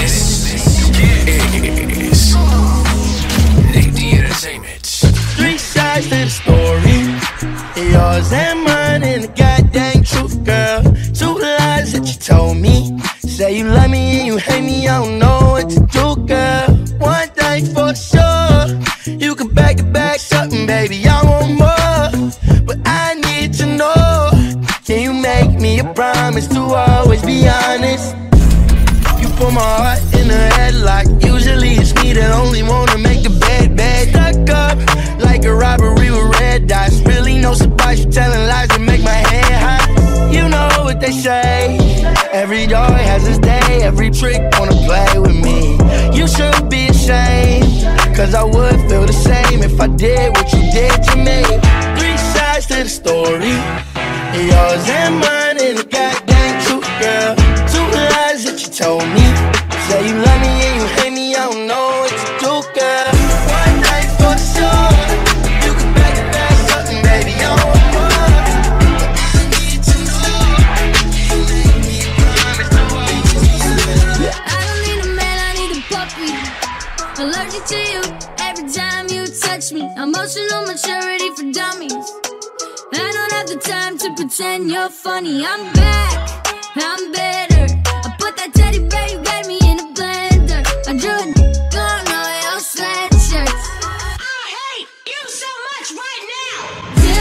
is Nate D Entertainment. Three sides to the story, yours and mine, and the goddamn truth, girl. Two lies that you told me. Say you love me and you hate me, I don't know what to do, girl. One thing for sure, you can back to back something, baby, I want more. But I need to know, can you make me a promise to always be honest? You put my heart in a headlock. Usually it's me that only wanna make the bed. Stuck up like a robbery with red dots. Really no surprise, you telling lies that make my head hot. You know what they say, every dog has his day. Every trick wanna play with me. You should be ashamed, 'cause I would feel the same if I did what you did to me. Three sides to the story, yours and mine, and the goddamn truth, girl. Two lies that you told me. Say you love me and you hate me, I don't know what to do, girl. One night for sure, you can back to back something, baby, I want more. I need to know, can you make me a promise to always be honest? I don't need a man, I need a puppy. Allergic to you every time you touch me. Emotional maturity for dummies. I don't have the time to pretend you're funny. I'm back, I'm better. I put that teddy bear you gave me in a blender. I drew a on all your sweatshirts. I hate you so much right now. Did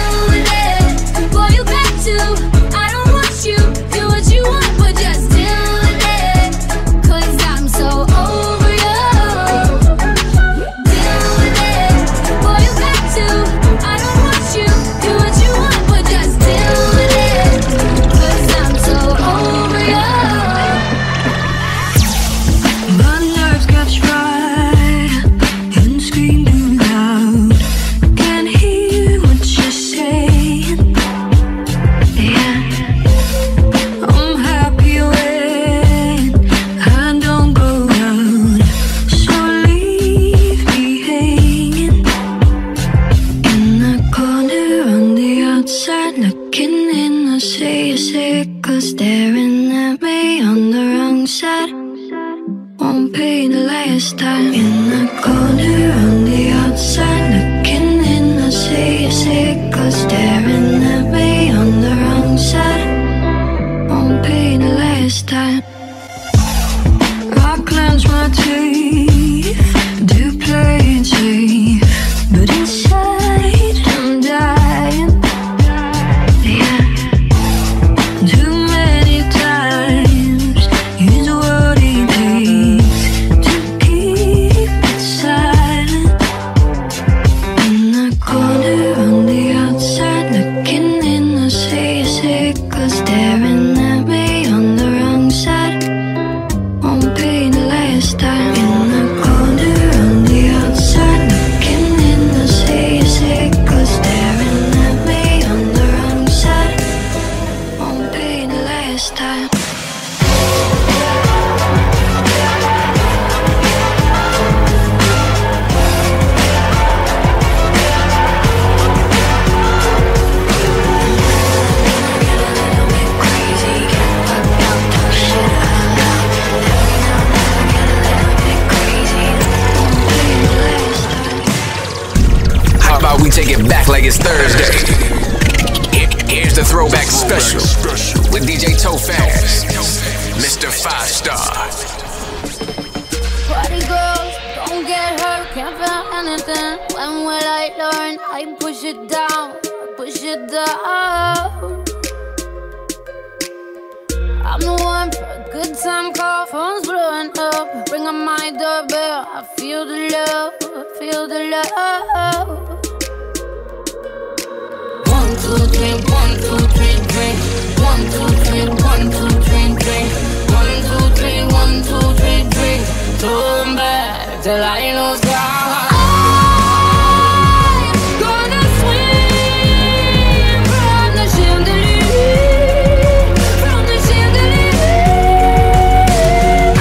sick of staring at me on the wrong side. Won't be the last time. In the corner on the outside, looking in, I see you sick of staring at me on the wrong side. Won't be the last time. I clench my teeth, do play it safe, but inside I'm dying. Yeah, too many times is what it takes to keep it silent. In the corner on the outside, looking in, I see you sick of staring at me on the wrong side. Won't be the last time. In the corner on the outside, looking in, I see you sick of staring at me on the wrong side. Won't be the last time. How about we take it back like it's Thursday? Here's the throwback special with DJ Tofaz, Mr. 5 Star. Party girls, don't get hurt, can't feel anything. When will I learn? I push it down, push it down. I'm the one for a good time call, phone's blowing up. Ring on my doorbell, I feel the love, feel the love. 1, 2, 3, 1, 2, 3, drink. 1, 2, 3, 1, 2, 3, drink. 1, 2, 3, 1, 2, 3, drink. Turn back till I lose God. I'm gonna swim from the chandelier, from the chandelier.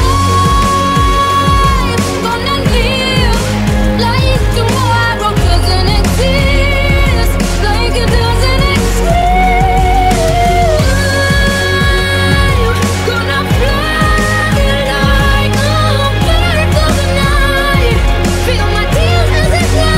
I'm gonna live like tomorrow doesn't exist, like it doesn't exist. I'm gonna fly like a bird of the night, feel my tears as they fly.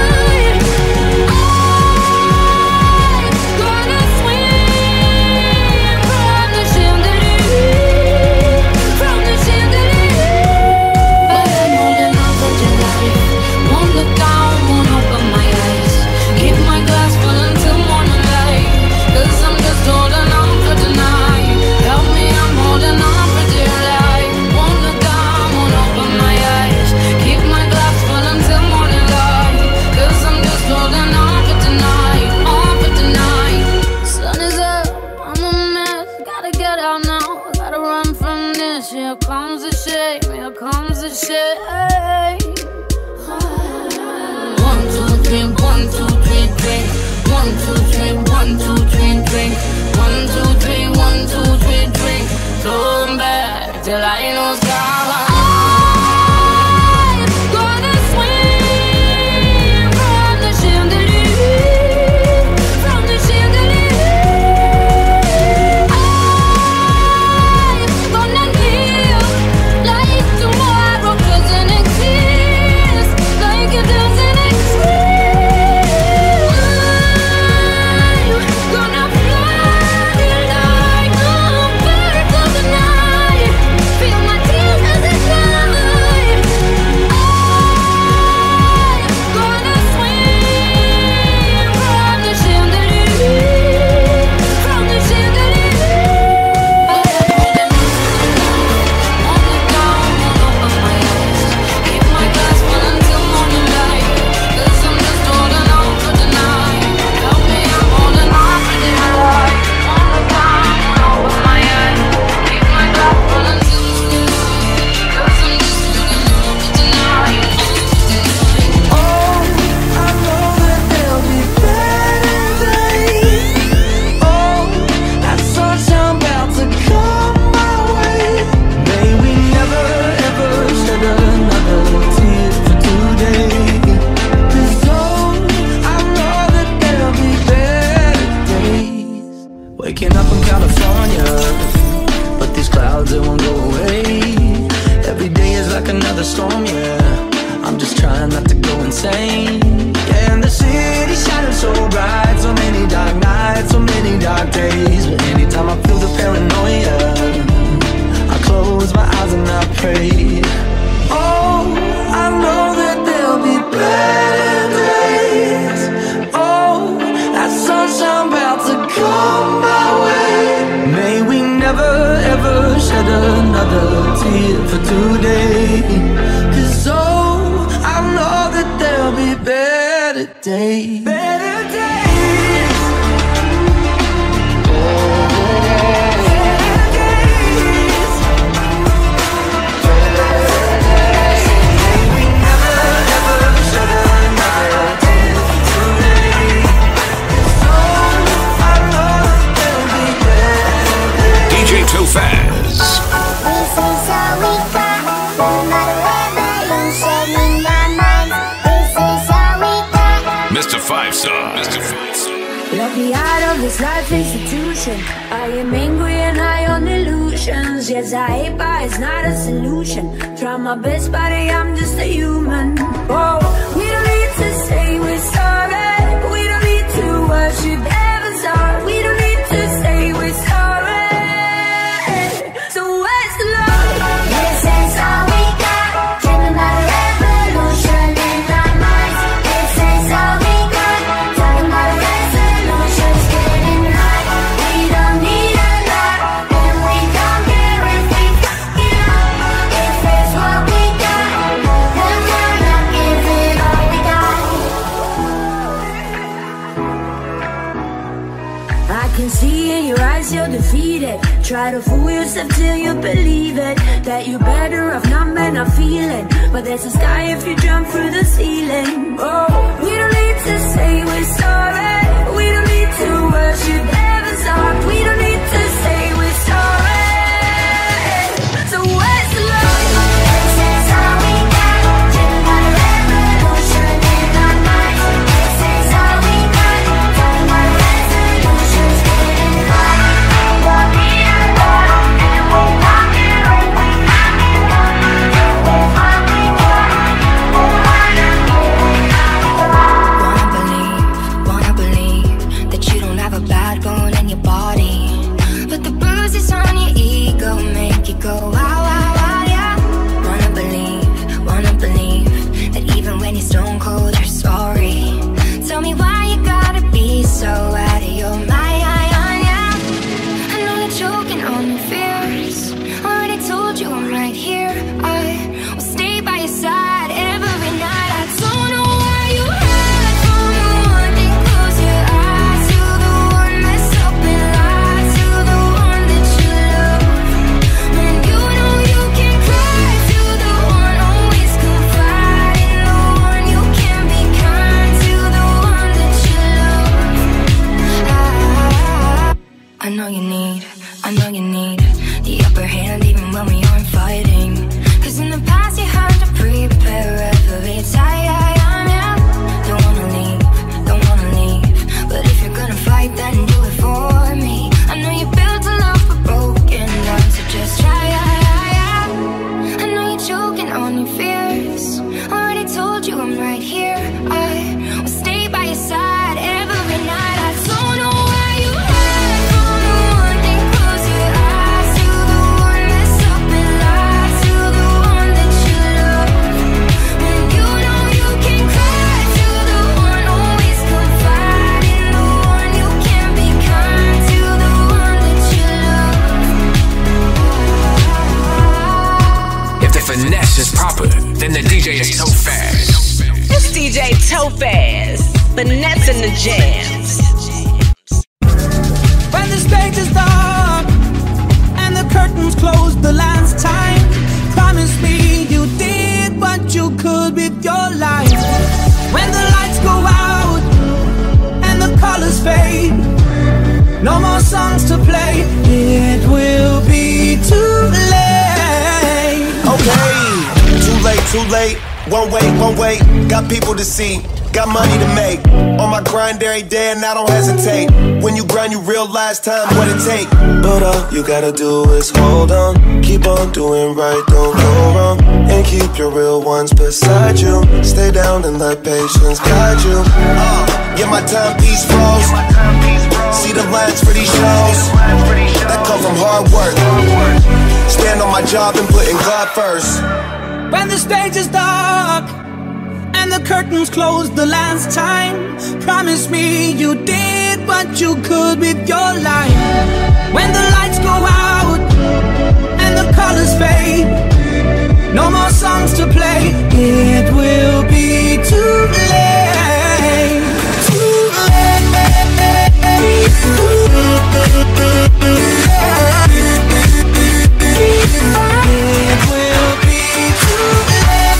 I'm gonna swim from the chandelier, from the chandelier. But I'm holding on for your life. Won't look down, won't open my eyes. Keep my glass full until morning light, 'cause I'm just holding on for tonight. Help me, I'm holding on for dear life. Won't look down, won't open my eyes. Keep my glass full until morning light, 'cause I'm just holding on for tonight, on for tonight. Sun is up, I'm a mess. Gotta get out now, gotta run from this. Here comes the shame, here comes the shame. 1, 2, 3, 1, 2, 3, drink. 1, 2, 3, 1, 2, 3, drink. 1, 2, 3, 1, 2, 3, drink. Turn back till I lose God. I'm gonna swim from the chandelier, from the chandelier. I'm gonna live like tomorrow doesn't exist, like it doesn't exist. I'm gonna fly like a bird of the night, feel my tears on my way. May we never ever shed another tear for today. 'Cause oh, I know that there'll be better days. Better days. Too fast. This is all we got. No matter where revolution in my mind. This is all we got. Mr. 5-Star. Mr. 5-Star. Lock me out of this life institution. I am angry and high on illusions. Yes, I hate, but it's not a solution. Try my best, buddy, I'm just a human. Oh, we don't need to say we're sorry. We don't need to worship heaven's heart. We don't need to say we're sorry. So where's the love? This is all we got. Dreaming about a revolution in our minds. This is all we got. Talking about resolutions, getting high. We don't need a lot, and we don't care if we fuck it up. If it's what we got, then we're not giving all we got. I can see in your eyes you're defeated. Try to fool yourself till you believe it. That you're better off not men are feeling. But there's a sky if you jump through the ceiling. Oh, we don't need to say we're sorry. We don't need to worship heaven's heart. We don't need to say we're sorry. So where's the love? This is all we got. Dreaming about a revolution in our minds. This is all we got. Talking about resolutions, getting high. We don't need a lot, and we don't care if we fuck it up. If it's what we got, then we're not giving all we got. Wanna believe that you don't have a bad bone in your body, but the bruises on your ego make you go wow, wow, wow, yeah. Wanna believe that even when you're stone cold, you're sorry. Tell me why you gotta be so out of your mind, yeah. I know you're choking on your fears. Already told you I'm right here. I will stay by your side every night. I don't know why you hide from the one that close your eyes to the one that's up and lies to the one that you love. When you know you can cry to the one always confide in the one you can be kind to the one that you love. I know you need the upper hand even when we aren't fighting. 'Cause in the past you had to prepare every time, yeah. Don't wanna leave, but if you're gonna fight then do it for me. I know you built a love but broken down, so just try, yeah. I know you're choking on your fears. Already told you I'm right here. I will stay by your side every night. I don't know why you hide from the one that close your eyes to the one that's up and lies to the one that you love. When you know you can cry to the one always confide in the one you can be kind to the one that you love. If the finesse is proper, then the DJ is so fast. It's DJ Topaz, finesse in the jams. When the stage is dark and the curtains close the last time, promise me you did what you could with your life. When the lights go out and the colors fade, no more songs to play, it will be too late. Okay, too late. One wait. Got people to see, got money to make. On my grind every day and I don't hesitate. When you grind, you realize time what it take. But all you gotta do is hold on, keep on doing right, don't go wrong, and keep your real ones beside you. Stay down and let patience guide you. Yeah, my timepiece froze. See the lines for these shows that come from hard work. Stand on my job and putting God first. When the stage is dark and the curtains close the last time, promise me you did what you could with your life. When the lights go out and the colors fade, no more songs to play. It will be too late. Too late. It will be too late.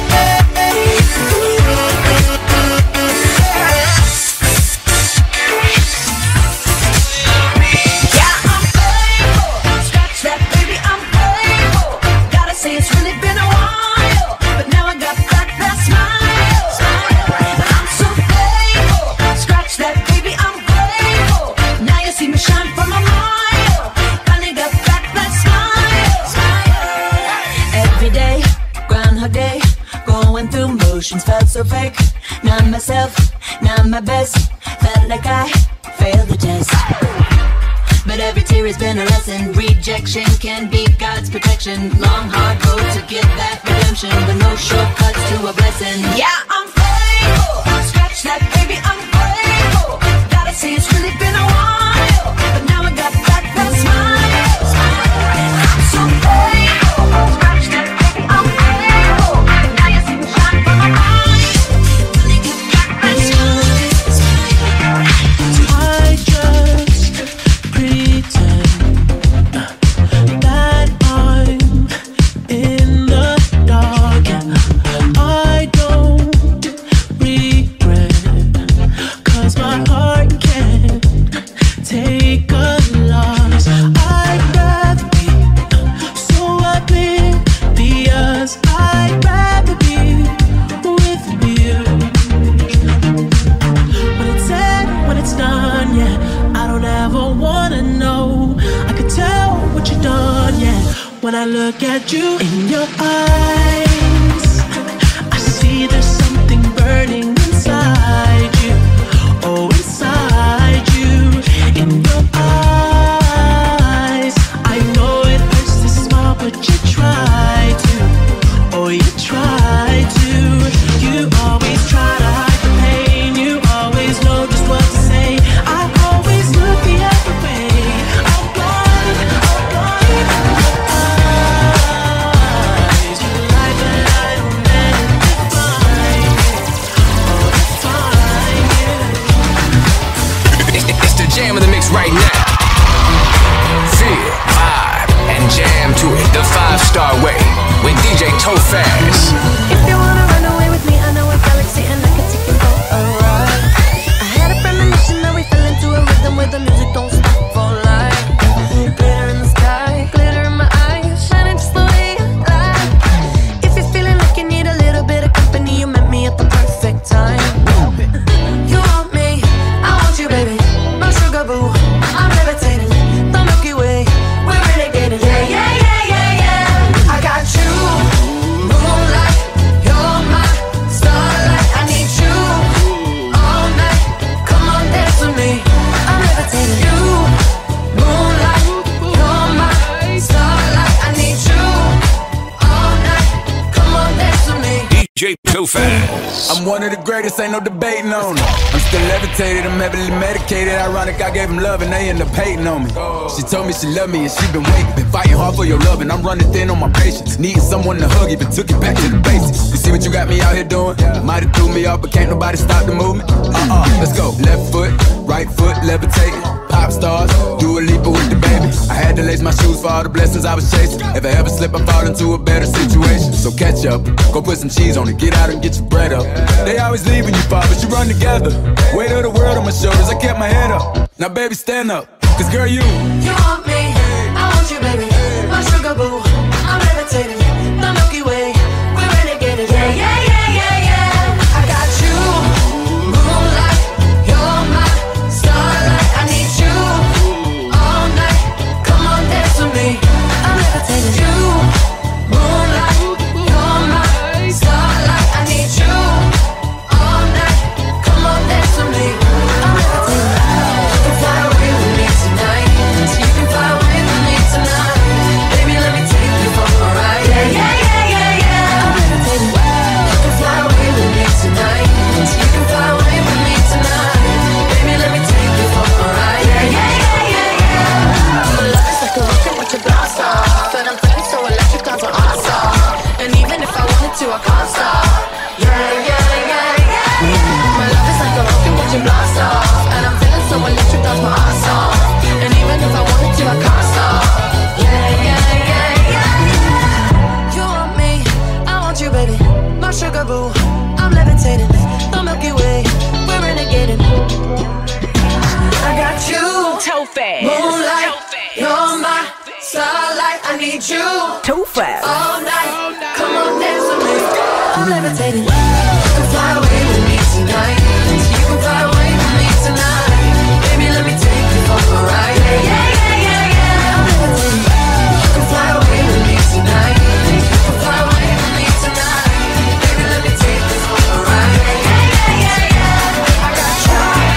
Yeah, I'm playful. Scratch that, baby, I'm playful. Gotta say it's really been a while, but now I got back that smile. I'm so playful. Scratch that, baby, I'm grateful. Now you see me shine from a mile. Finally got back that smile. Every day, Groundhog Day, going through motions, felt so fake. Not myself, not my best. Felt like I failed the test. But every tear has been a lesson. Rejection can be God's protection. Long, hard road to get that redemption, but no shortcuts to a blessing. Yeah, I'm playful. Scratch that, baby, I'm grateful. Gotta say it's really been a while, but now I got back that smile. I'm so playful. Scratch that, baby, I'm grateful. Now you see me shine from my eyes. Really get back that smile. I just pretend that I'm in the dark. I don't regret, 'cause my heart can't take a loss. I'd rather be so oblivious. I'd rather be with you. When it's said, when it's done, yeah, I don't ever wanna know. I could tell what you've done, yeah. When I look at you in your eyes, I see there's something burning inside you. Oh, inside you, in your eyes. I know it hurts to smile, but you try to. Oh, you try to. You always try to hide the pain. You always know just what to say. I always look the other way. I'm blind in your eyes. You lie, but I don't ever define it. Oh, define it. It's the jam of the mix right now. Feel, vibe, and jam to it the 5-star way with DJ Tofaz. If you wanna run away with me, I know a galaxy and I can take you for a ride. I had a premonition that we fell into a rhythm where the music don't stop for life. Glitter in the sky, glitter in my eyes, shining just the way you like. If you're feeling like you need a little bit of company, you met me at the perfect time. You want me, I want you, baby. My sugar boo, I'm levitating. The Milky Way, we're renegading. Yeah, yeah, yeah, yeah, yeah. I got you, moonlight. You're my starlight. I need you all night. Come on, dance with me. I'm levitating. You, moonlight. You're my starlight. I need you all night. Come on, dance with me. DJ Tofaz. I'm one of the greatest, ain't no debating on it. I'm still levitated, I'm heavily medicated. Ironic, I gave him love and they end up hating on me. She told me she loved me and she been waiting. Been fighting hard for your love and I'm running thin on my patience. Needing someone to hug, even took it back to the basics. You see what you got me out here doing? Might have threw me off, but can't nobody stop the movement. Let's go. Left foot, right foot, levitating. Pop stars, do a leap with the baby. I had to lace my shoes for all the blessings I was chasing. If I ever slip, I fall into a better situation. So catch up, go put some cheese on it, get out and get your bread up. They always leaving you far, but you run together. Weight of the world on my shoulders, I kept my head up. Now baby, stand up, cause girl, you want me, I want you, baby. My sugar boo, I'm levitating. The Milky Way, we're renegading. Yeah, yeah, yeah, yeah, yeah. I got you, moonlight. You're my starlight. I need you all night. Come on, dance with me. I'm levitating. You, moonlight. You're my starlight. I need you all night. Come on, dance with me. I'm levitating. You can fly away with me tonight. Topaz. Moonlight, you're my starlight. I need you Topaz. all night. Come on, dance with me. I'm levitating. You can fly away with me tonight. You can fly away with me tonight. Baby, let me take you for a ride. Yeah, yeah, yeah, yeah. I'm levitating. You can fly away with me tonight. You can fly away with me tonight. Baby, let me take you for a ride. Yeah, yeah, yeah, yeah. I got you.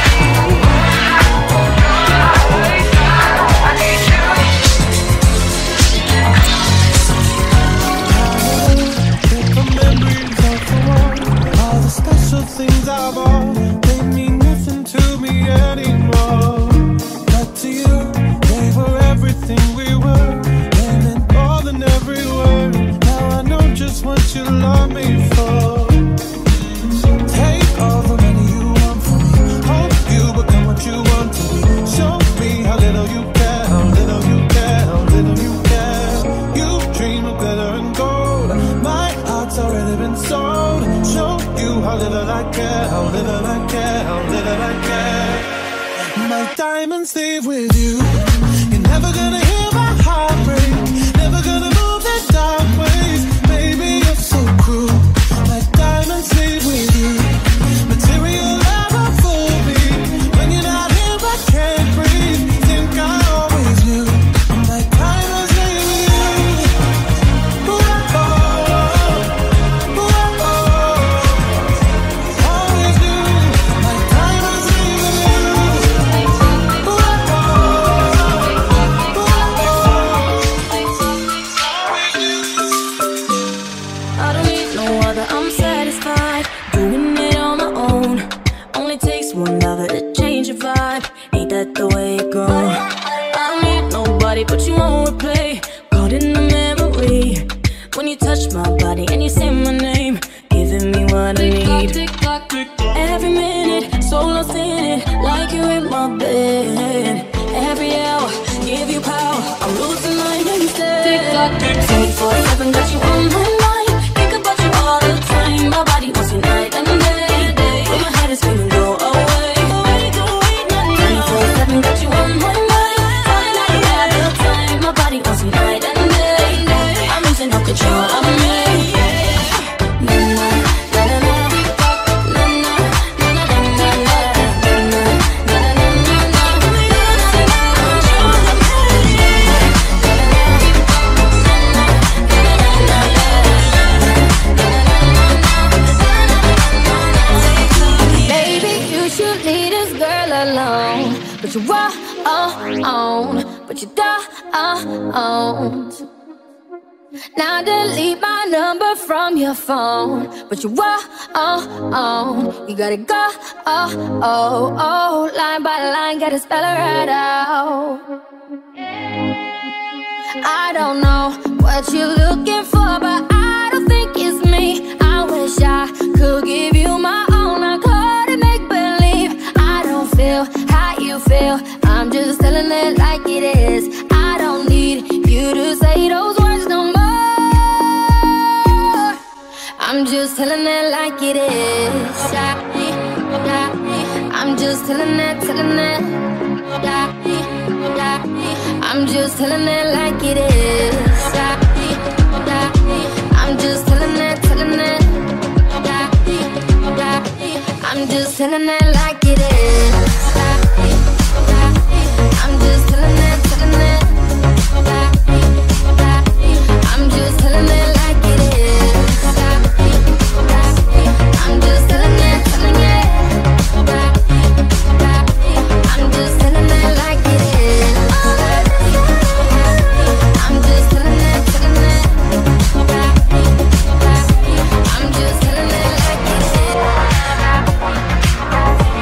I need you. All the special things I bought, they mean nothing to me anymore. But to you, they were everything we were, and meant more than every word. Now I know just what you love me for. Take all the money you want from me, hope you become what you want to be. Show me how little you care, how little you care, how little you care. You dream of glitter and gold, my heart's already been sold. Show you how little I care, how little I care, how little I care. My diamonds leave with you. You're never gonna hear my heart break, never gonna move the dark ways. Baby, you're so cruel. My diamonds leave with you. Material never fool me. When you're not here, I can't breathe. Think I always knew. My diamonds leave with you. Ooh, oh, ooh, oh. Always knew. My diamonds leave with you. Ooh, oh, I don't need no other, I'm satisfied doing it on my own. Only takes one lover to change your vibe. Ain't that the way it goes? I don't need nobody but you on replay. Caught in the memory when you touch my body and you say my name, giving me what I need. Every minute, so lost in it, like you're in my bed. Every hour, give you power, I'm losing my instead. 24/7, got you on my mind. Think about you all the time. My body wants you night and day. But my head is screaming, go away. 24/7, got you on my mind. Falling out all the time. My body wants you night and day. I'm losing all control of me. But you don't. Now delete my number from your phone. But you won't. You gotta go. Line by line, gotta spell it right out. I don't know what you're looking for, but I don't think it's me. I wish I could give you my own. I couldn't make believe. I don't feel how you feel. I'm just telling it like it is. I don't need you to say those words no more. I'm just telling it like it is. I'm just telling it. I'm just telling it like it is. I'm just telling it. I'm just telling it like it is. I'm just telling it. I'm just telling it like it is. I'm just telling it. I'm just telling it like it is. I'm just telling it. I'm just telling it like it is.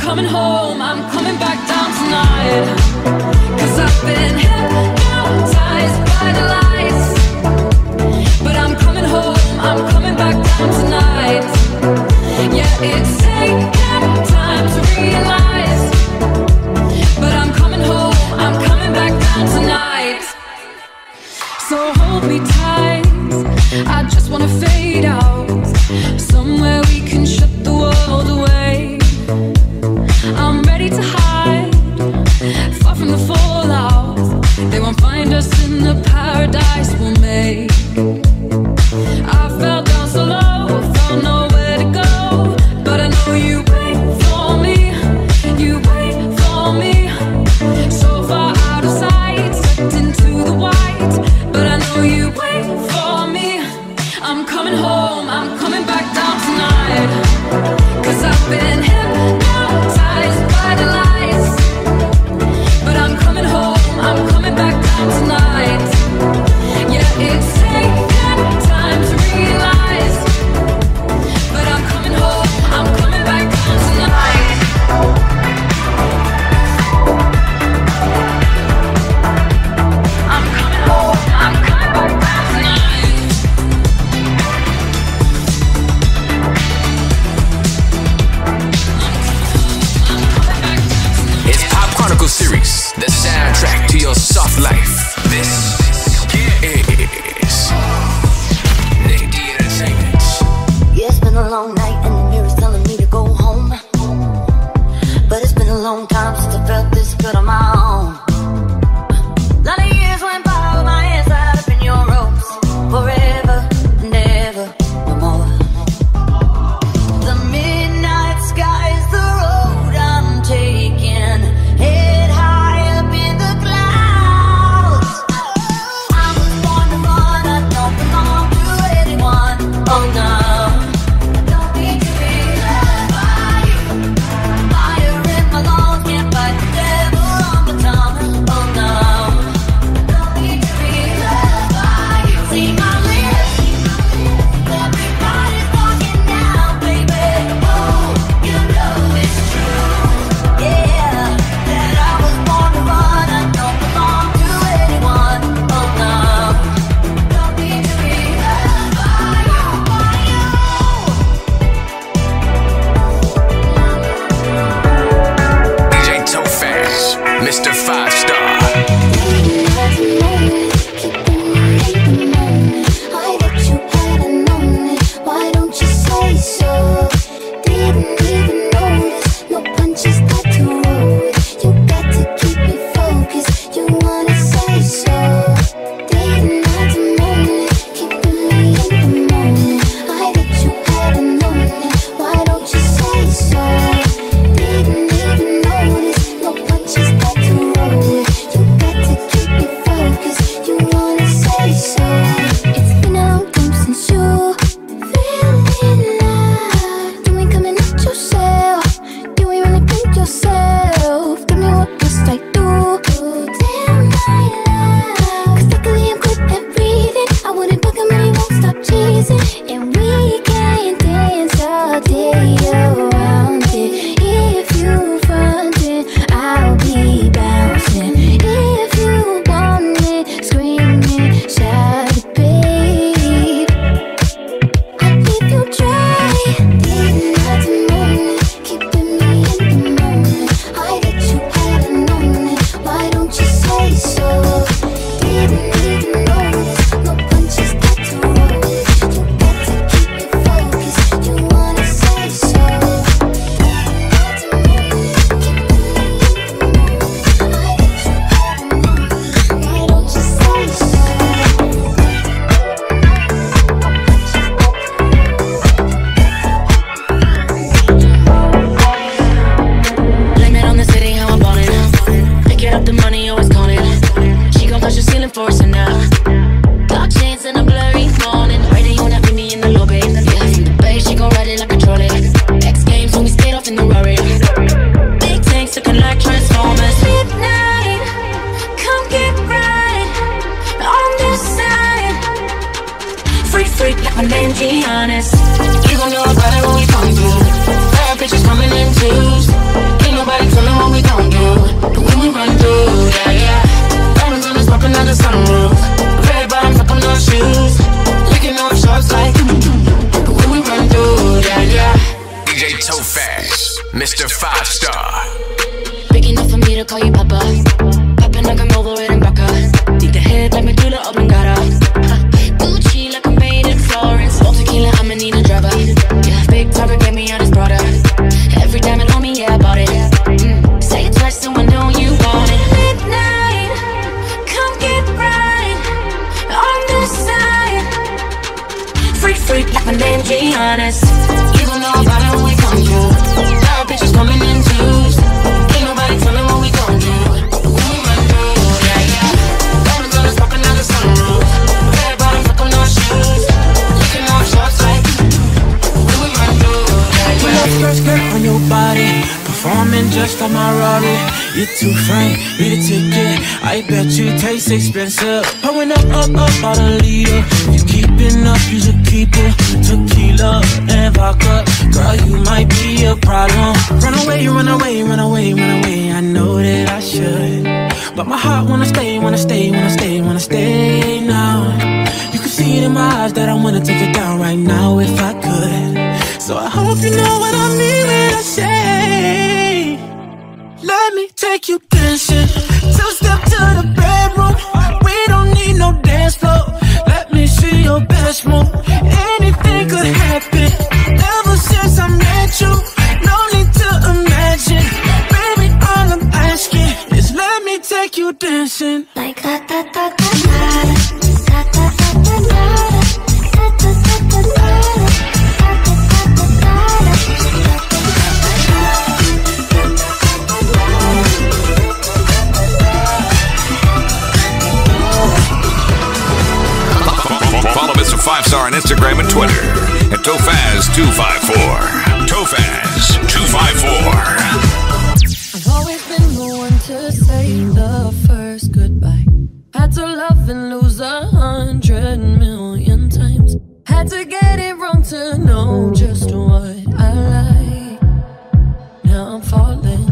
coming home, I'm coming back down tonight. 'Cause I've been hypnotized by the lights. But I'm coming home, I'm coming back down tonight. Yeah, it's taken time to realize. But I'm coming home, I'm coming back down tonight. So hold me tight, I just wanna fade out. Somewhere we can shut the world away. I'm ready to hide, far from the fallout. They won't find us in the paradise we'll make. I fell down so low, found nowhere to go. But I know you wait for me, you wait for me. So far out of sight, sucked into the white. But I know you wait for me. I'm coming home, I'm coming back down tonight. 'Cause I've been hypnotized by the lights. But I'm coming home, I'm coming back down tonight. Yeah, it's taken time to realize. But I'm coming home, I'm coming back down tonight. I'm coming home, I'm coming back down tonight. It's Pop Chronicle Series, the soundtrack to your soft life. This is Nick D Entertainment. Yeah, it's been a long night and the mirror's telling me to go home. But it's been a long time since I felt this good on my own. Lot of years went by with my hands tied up in your ropes. Forever and ever, no more. The midnight sky is the road I'm taking. Head high up in the clouds. I was born to run, I don't belong to anyone. Oh no. Don't need to be loved by you. Fire in my lungs, can't fight the devil on my tongue. Oh no. Don't need to be loved by you. See my lips, everybody's talking now, baby. Oh, you know it's true. Yeah, that I was born to run, I don't belong to anyone. Oh no. Don't need to be loved by you. DJ Tofaz, Mr. 5-Star. I bet you hadn't known it. Why don't you say so? Didn't even notice. No punches got to roll with. You got to keep me focused. You wanna say so? Didn't have to know it. Keeping me in the moment. I bet you hadn't known it. Why don't you say so? Didn't even notice. No punches got to roll with. You got to keep me focused. You wanna say so? It's been a long time since you feeling love. You ain't coming out yourself. You ain't really think yourself. Tell me what must I do? Damn my love. 'Cause luckily I'm good at breathing. I wouldn't bug him and he won't stop teasing. And we can dance all day around it. If you front it, I'll be bouncing. If you want it, scream it, shout it, babe. I'd leave you dry. Didn't have to know it, keeping me in the moment. I bet you hadn't known it. Why don't you say so? Didn't even notice. No punches got to roll with. You got to keep me focused. You wanna say so? Didn't have to know it, keeping me in the moment. I bet you hadn't known it. Why don't you say so? Blame it on the city, how I'm ballin'. Pick it up, the money always calling. She gon' touch the ceiling for us enough. Dark shades and a blurry morning. Radio that meet me in the lobby. Yeah, from the bay, she gon' ride it like a trolley. X Games when we skate off in the Rari. Big tanks looking like Transformers. Midnight, come get right on this side. Freak like my name Giannis. You gon' know about it when we come through. Bad bitches coming in twos. we run through, yeah, yeah. Diamonds on the smoking out the sunroof. Red bottoms up on no shoes. Licking off shots like when we run through, yeah, yeah. DJ Tofaz, Mr. 5 Star. Big enough for me to call you Papa. Popping like I'm over it in Baka. Deep the head like Medulla Oblongata. Gucci like I'm made in Florence. Smoke tequila, I'ma need a driver. Yeah, big target, get me on his brother. Every diamond on me, yeah, I bought it. Say it twice, so I know you want it. Midnight, come get right on this side. Freak, freak, like my name, Giannis. Even though about it when we come through. Bad bitches coming in twos. Ain't nobody telling what we gon' do. When we run through, yeah, yeah. Diamonds on the smoking out the sunroof. Red bottoms up on no shoes. Licking off shots like when we run through, yeah, yeah. Skirt, skirt on your body, performing just like my Rari. You're too frank, need a ticket. I bet you taste expensive. Pouring up about a liter. You keeping up, you should keep it. Tequila and vodka, girl, you might be a problem. Run away, run away, run away, run away. I know that I should, but my heart wanna stay, wanna stay, wanna stay, wanna stay now. You can see it in my eyes that I wanna take it down right now if I could. So I hope you know what I mean when I say, let me take you dancing. Two-step to the bedroom. We don't need no dance floor. Let me see your best move. Anything could happen. Ever since I met you, no need to imagine. Baby, all I'm asking is let me take you dancing. Like da da da da da da da da da da. Follow Mr. 5 Star on Instagram and Twitter at Tofaz254. Tofaz254. I've always been the one to say the first goodbye. Had to love and lose 100 million times. Had to get it wrong to know just what I like. Now I'm falling.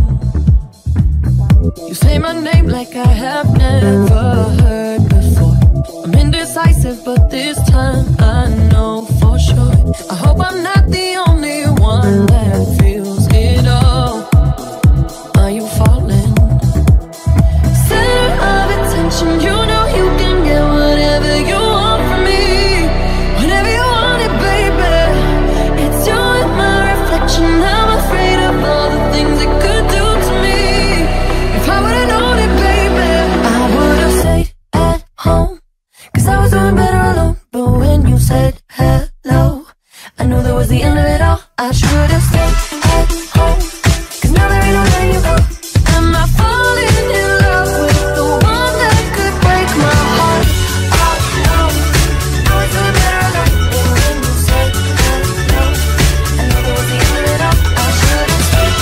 You say my name like I have never heard before. I'm indecisive, but this time I know for sure. I hope I'm not the only one that feels it all. Are you falling? Center of attention, you know you can get whatever you want from me. Whenever you want it, baby. It's you and my reflection. I'm afraid of all the things it could do to me. If I would've known it, baby, I would've stayed at home. Cause I was doing better alone. But when you said hello, I knew that was the end of it all. I should've stayed at home. Cause now there ain't no letting you go. Am I falling in love with the one that could break my heart? Oh no, I was doing better alone. But when you said hello, I knew that was the end of it all. I should've stayed.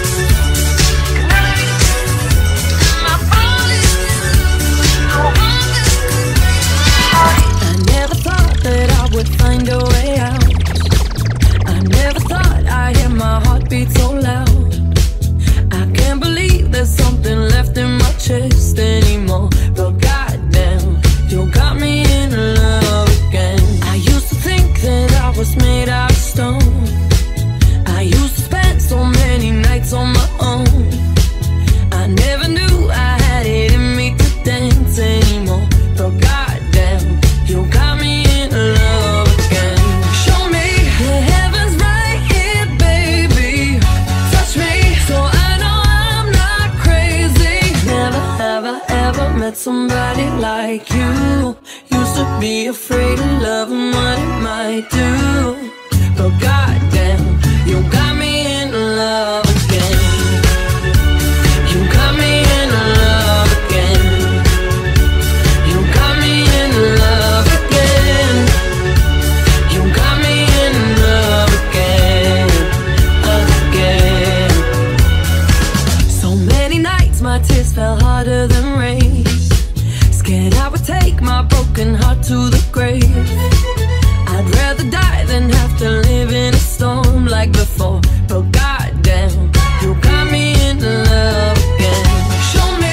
Cause now there ain't no am I falling in love with the one that could break my heart? I never thought that I would find a way out. I never thought I'd hear my heartbeat so loud. I can't believe there's something left in my chest anymore. But goddamn, you got me in love again. I used to think that I was made out of stone. I used to spend so many nights on my own. I never knew I had it in me to dance anymore. But goddamn, you got me in love again. Show me the heavens right here, baby. Touch me so I know I'm not crazy. Never have I ever met somebody like you. Used to be afraid of love and what it might do. But goddamn, you got me in love again. You got me in love again. You got me in love again. You got me in love again, again. So many nights my tears fell harder than rain. Scared I would take my broken heart to the grave. I'd rather die than have to live in a storm like before. But goddamn, you got me in love again. Show me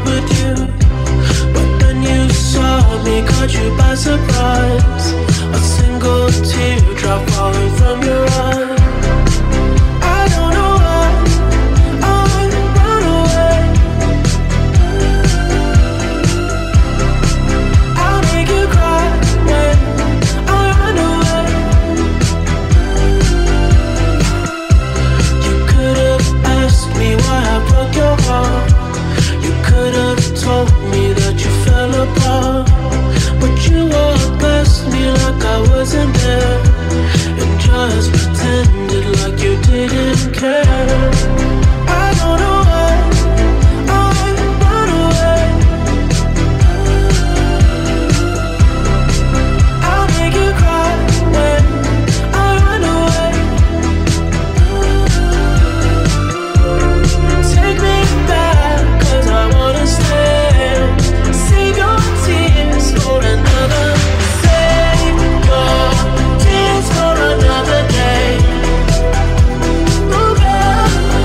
up with you, but then you saw me, caught you by surprise. A single teardrop falling from your eye. I don't know why I run away. I'll make you cry when I run away. You could have asked me why I broke your heart. You could have told me that you fell apart, but you walked past me like I wasn't there, and just pretended like you didn't care. I don't know why I run away. I'll make you cry when I run away. Take me back, 'cause I wanna stay. Save your tears for another. Save your tears for another day. Oh girl,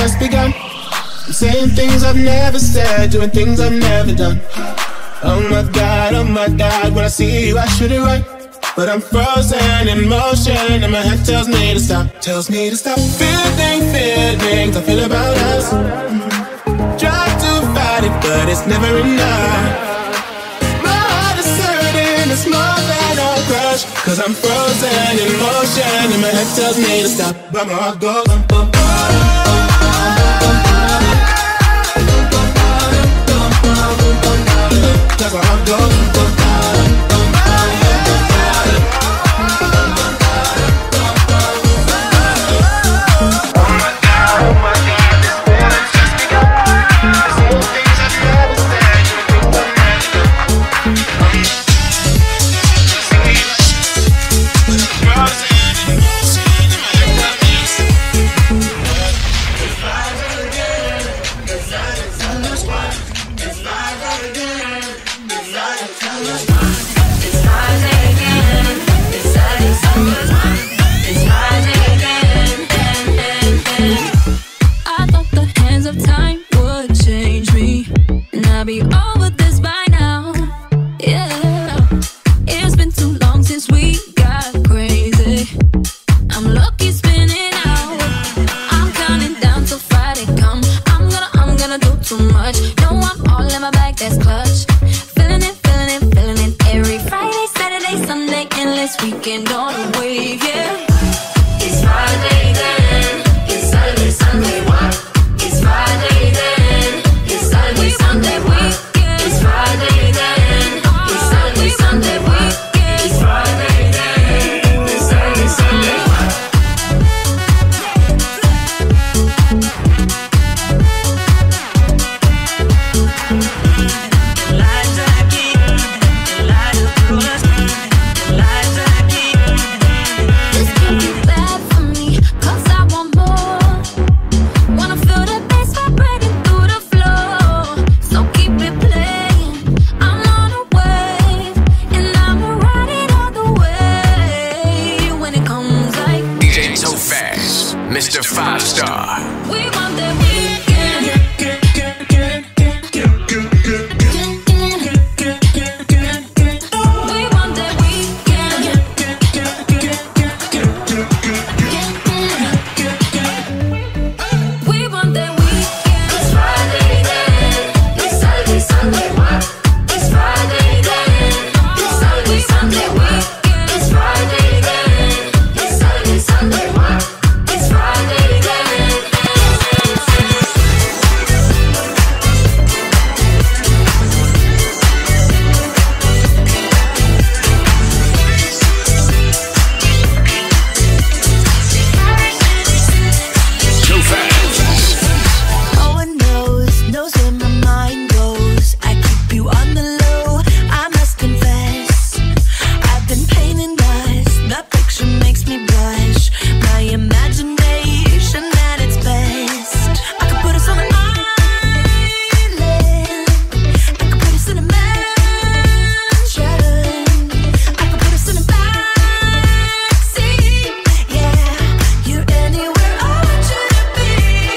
just begun. I'm saying things I've never said, doing things I've never done. Oh my God, when I see you I should it right. But I'm frozen in motion and my head tells me to stop. Feeling I feel about us. Try to fight it, but it's never enough. My heart is hurting, it's more than a crush. Cause I'm frozen in motion and my head tells me to stop. But my heart goes bum, bum, bum, cause my heart goes bum, bum, bum. Mr. 5 Star. We want that weekend. We want that weekend. We want that weekend. It's Friday then. It's Saturday, Sunday. What? It's Friday then. It's Saturday, Sunday. Weekend. It's Friday then. It's Saturday, Sunday. What? It's Friday then. Too fast. No one knows where my mind goes. I keep you on the low, I must confess. I've been painting dust, the picture makes me blush. My imagination at its best. I could put us on an island, I could put us in a mansion, I could put us in a backseat. Yeah, you're anywhere I want you to be.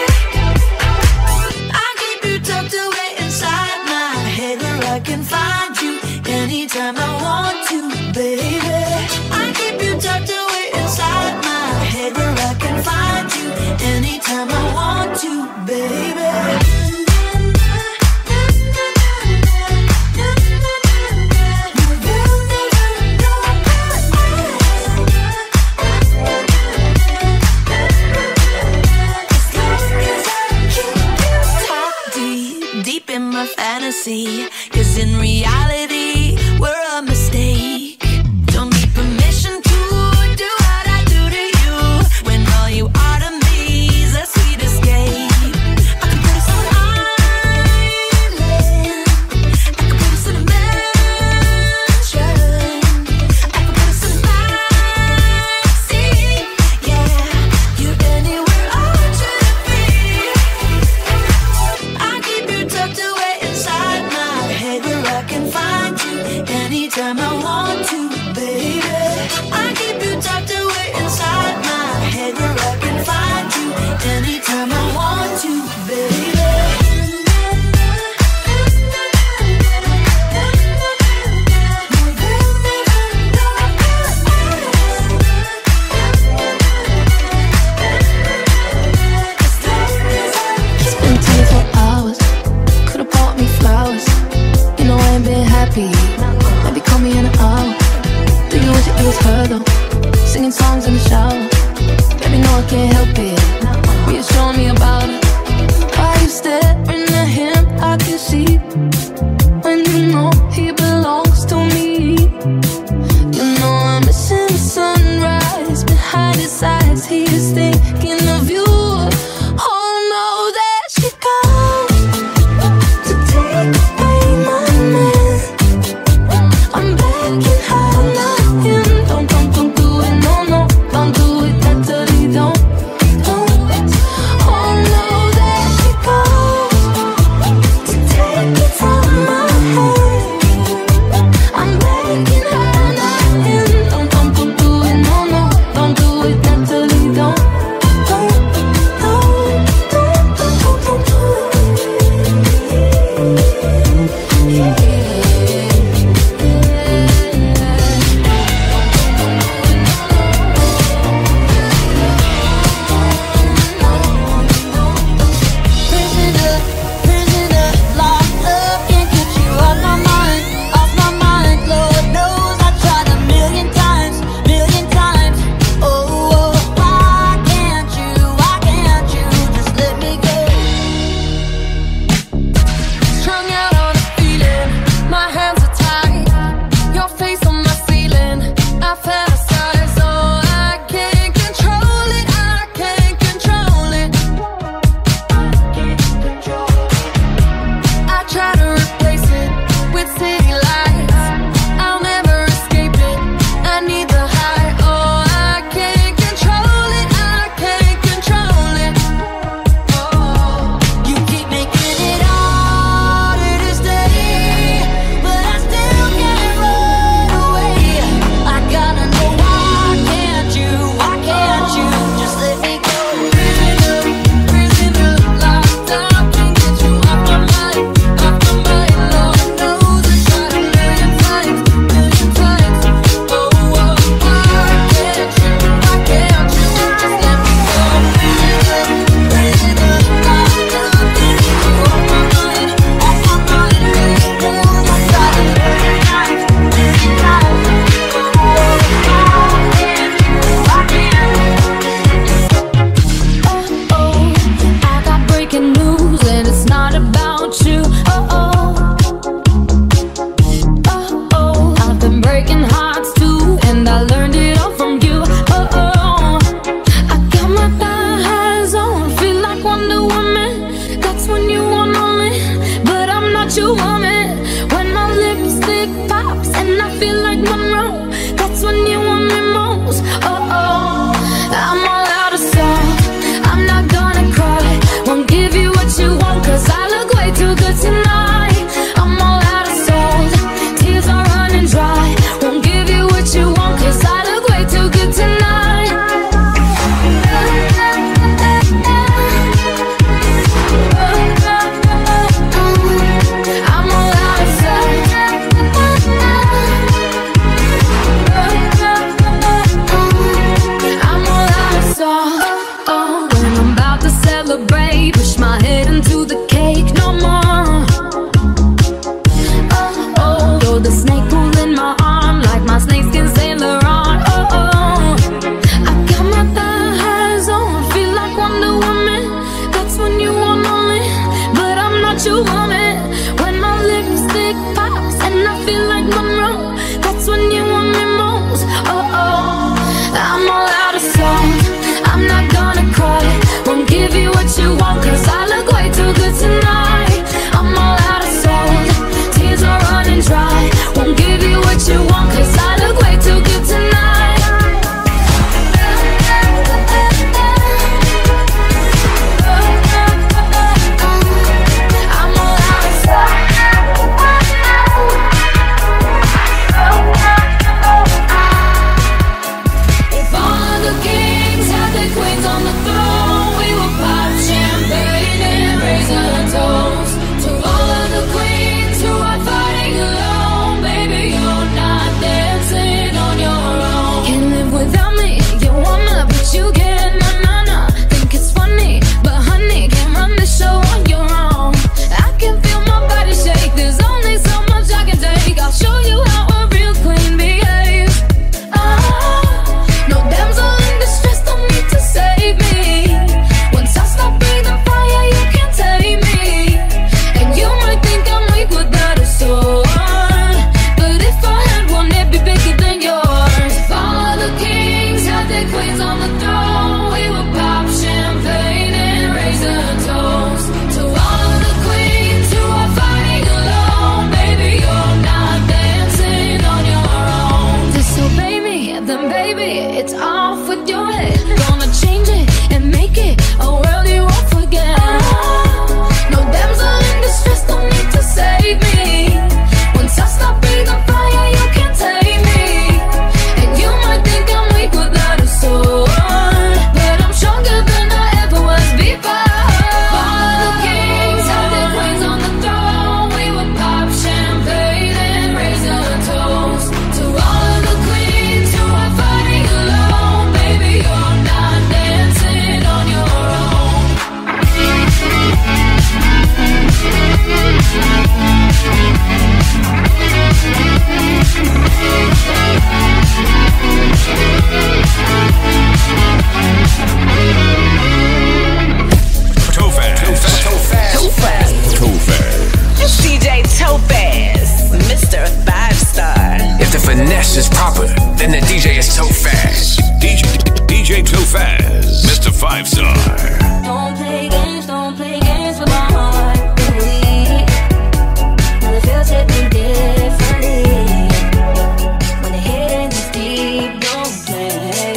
I keep you tucked away inside my head where I can find you anytime I want to, baby. I keep you tucked away inside my head where I can find you anytime I want to, baby. Talk deep in my fantasy, 'cause in reality we're a mistake. Don't need permission to do what I do to you, when all you are to me is a sweet escape. I could put us on an island, I could put us in a mansion, I could put us in a backseat. Yeah, you're anywhere I want you to be. I keep you tucked away inside my head where I can find my head into the cake no more. Oh, oh, you're the snake pulling my arm like my snakeskin Saint Laurent. Oh, oh, I got my thighs on, feel like Wonder Woman. That's when you want me, but I'm not your woman. When my lipstick pops and I feel like Monroe, that's when you want me most. Oh, oh, I'm all out of song, I'm not gonna cry. Won't give you what you want, cause I look way too good tonight. I'm all out of song, tears are running dry. Won't give you what you want, cause I look way too good tonight. I'm all out of song. If all of the kings had their queens on the throne, we would pop champagne and raise a toast to all of the queens who are fighting alone. Baby, you're not dancing on your own. Can't live without me, you wanna, but you can't. Na-na-na, think it's funny, but honey, can't run the show on your own. I can feel my body shake, there's only so much I can take. I'll show you how a real queen behaves. No damsel in distress, don't need to save me. Once I stop breathing fire, you can't tame me. And you might think I'm weak without a sword, but if I had one, it'd be bigger than yours. If all of the kings had their queens on the throne, we would pop champagne and raise a toast to all of the queens who are fighting alone. Baby, you're not dancing on your own. Disobey me, then baby, it's off with your head. Gonna change it and make it a world you won't forget. No damsel in distress, don't need to save me. Once I stop breathing fire, you can't tame me. And you might think I'm weak without a sword, but I'm stronger than I ever was before. All of the kings had their queens on the throne, we would pop champagne and raise a toast to all of the queens who are fighting alone. Baby, you're not dancing on your own. It's DJ Topaz, Mr. 5-star. If the finesse is proper, then the DJ is Topaz. DJ Topaz, Mr. 5-star. Don't play games with my heart, baby. Now the feels hit me differently. When the hidden is deep, don't play,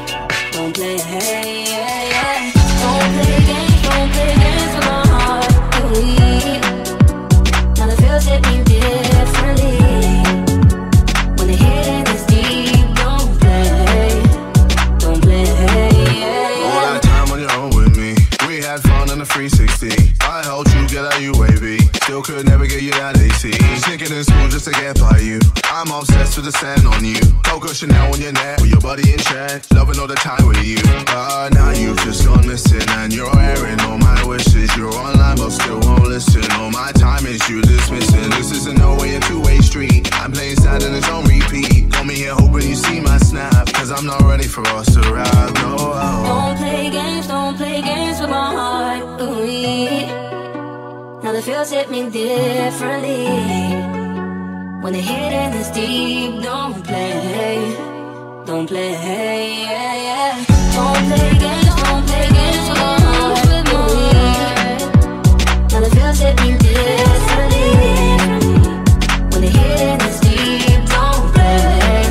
yeah, yeah. Don't play games with my heart, baby. Now the feels hit me differently. When the hidden is deep, don't play, yeah, yeah. All that time on your own with me. We had fun on the 360. I helped you get out UAV. Still could never get you out AC. Sneaking in school just to get by you. I'm obsessed with the sand on you. Coco Chanel on your neck with your body in check. Loving all the time with you. Now you've just gone missing and you're airing all my wishes. You're online but still won't listen. All my time is you dismissing. This isn't no way a two-way street. I'm playing sad and it's on repeat. Call me here hoping you see my snap, cause I'm not ready for us to ride. No. Don't play games with my heart, ooh. Now the feels hit me differently. When the hidden is deep, don't play, yeah, yeah. Don't play games with my heart, ooh. Now the feels hit me differently. When the hidden is deep, don't play,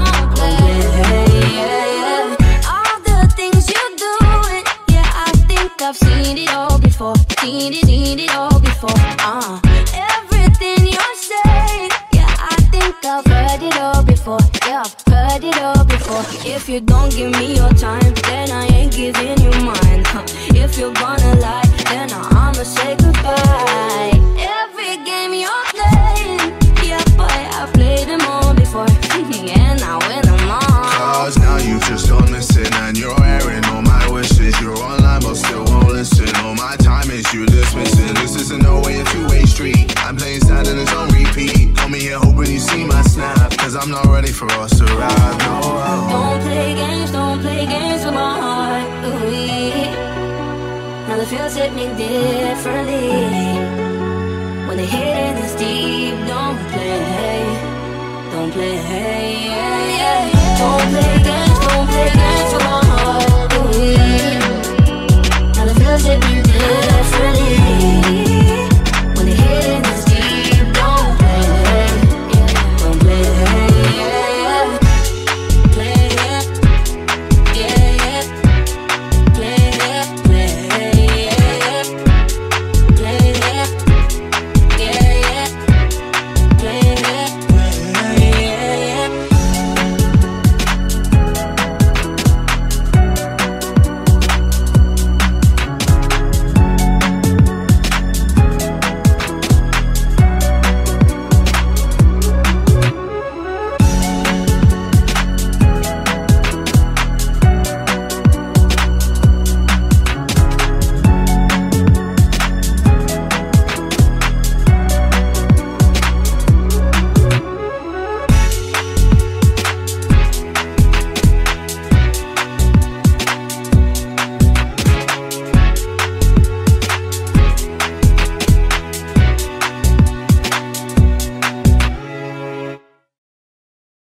yeah, yeah. All the things you're doing, yeah, I think I've seen it all before. Seen it all before. Everything you're saying, yeah, I think I've heard it all before. Yeah, I've heard it all before. If you don't give me your time, then I ain't giving you mine. If you're gonna lie, then I'ma say goodbye. Every game you're playing, yeah, boy, I've played them all before. And I win them all. Cause now you've just gone missing and you're airing all my wishes. You're online but still won't listen. All my time is you you were just missing. This isn't no way a two-way street. I'm playing sad and it's on repeat. Call me here hoping you see my snap, cause I'm not ready for us to ride. No, don't play games with my heart. Ooh, now the feels hit me differently. When the hit is deep, don't play. Don't play games with my heart. Ooh, now the feels hit me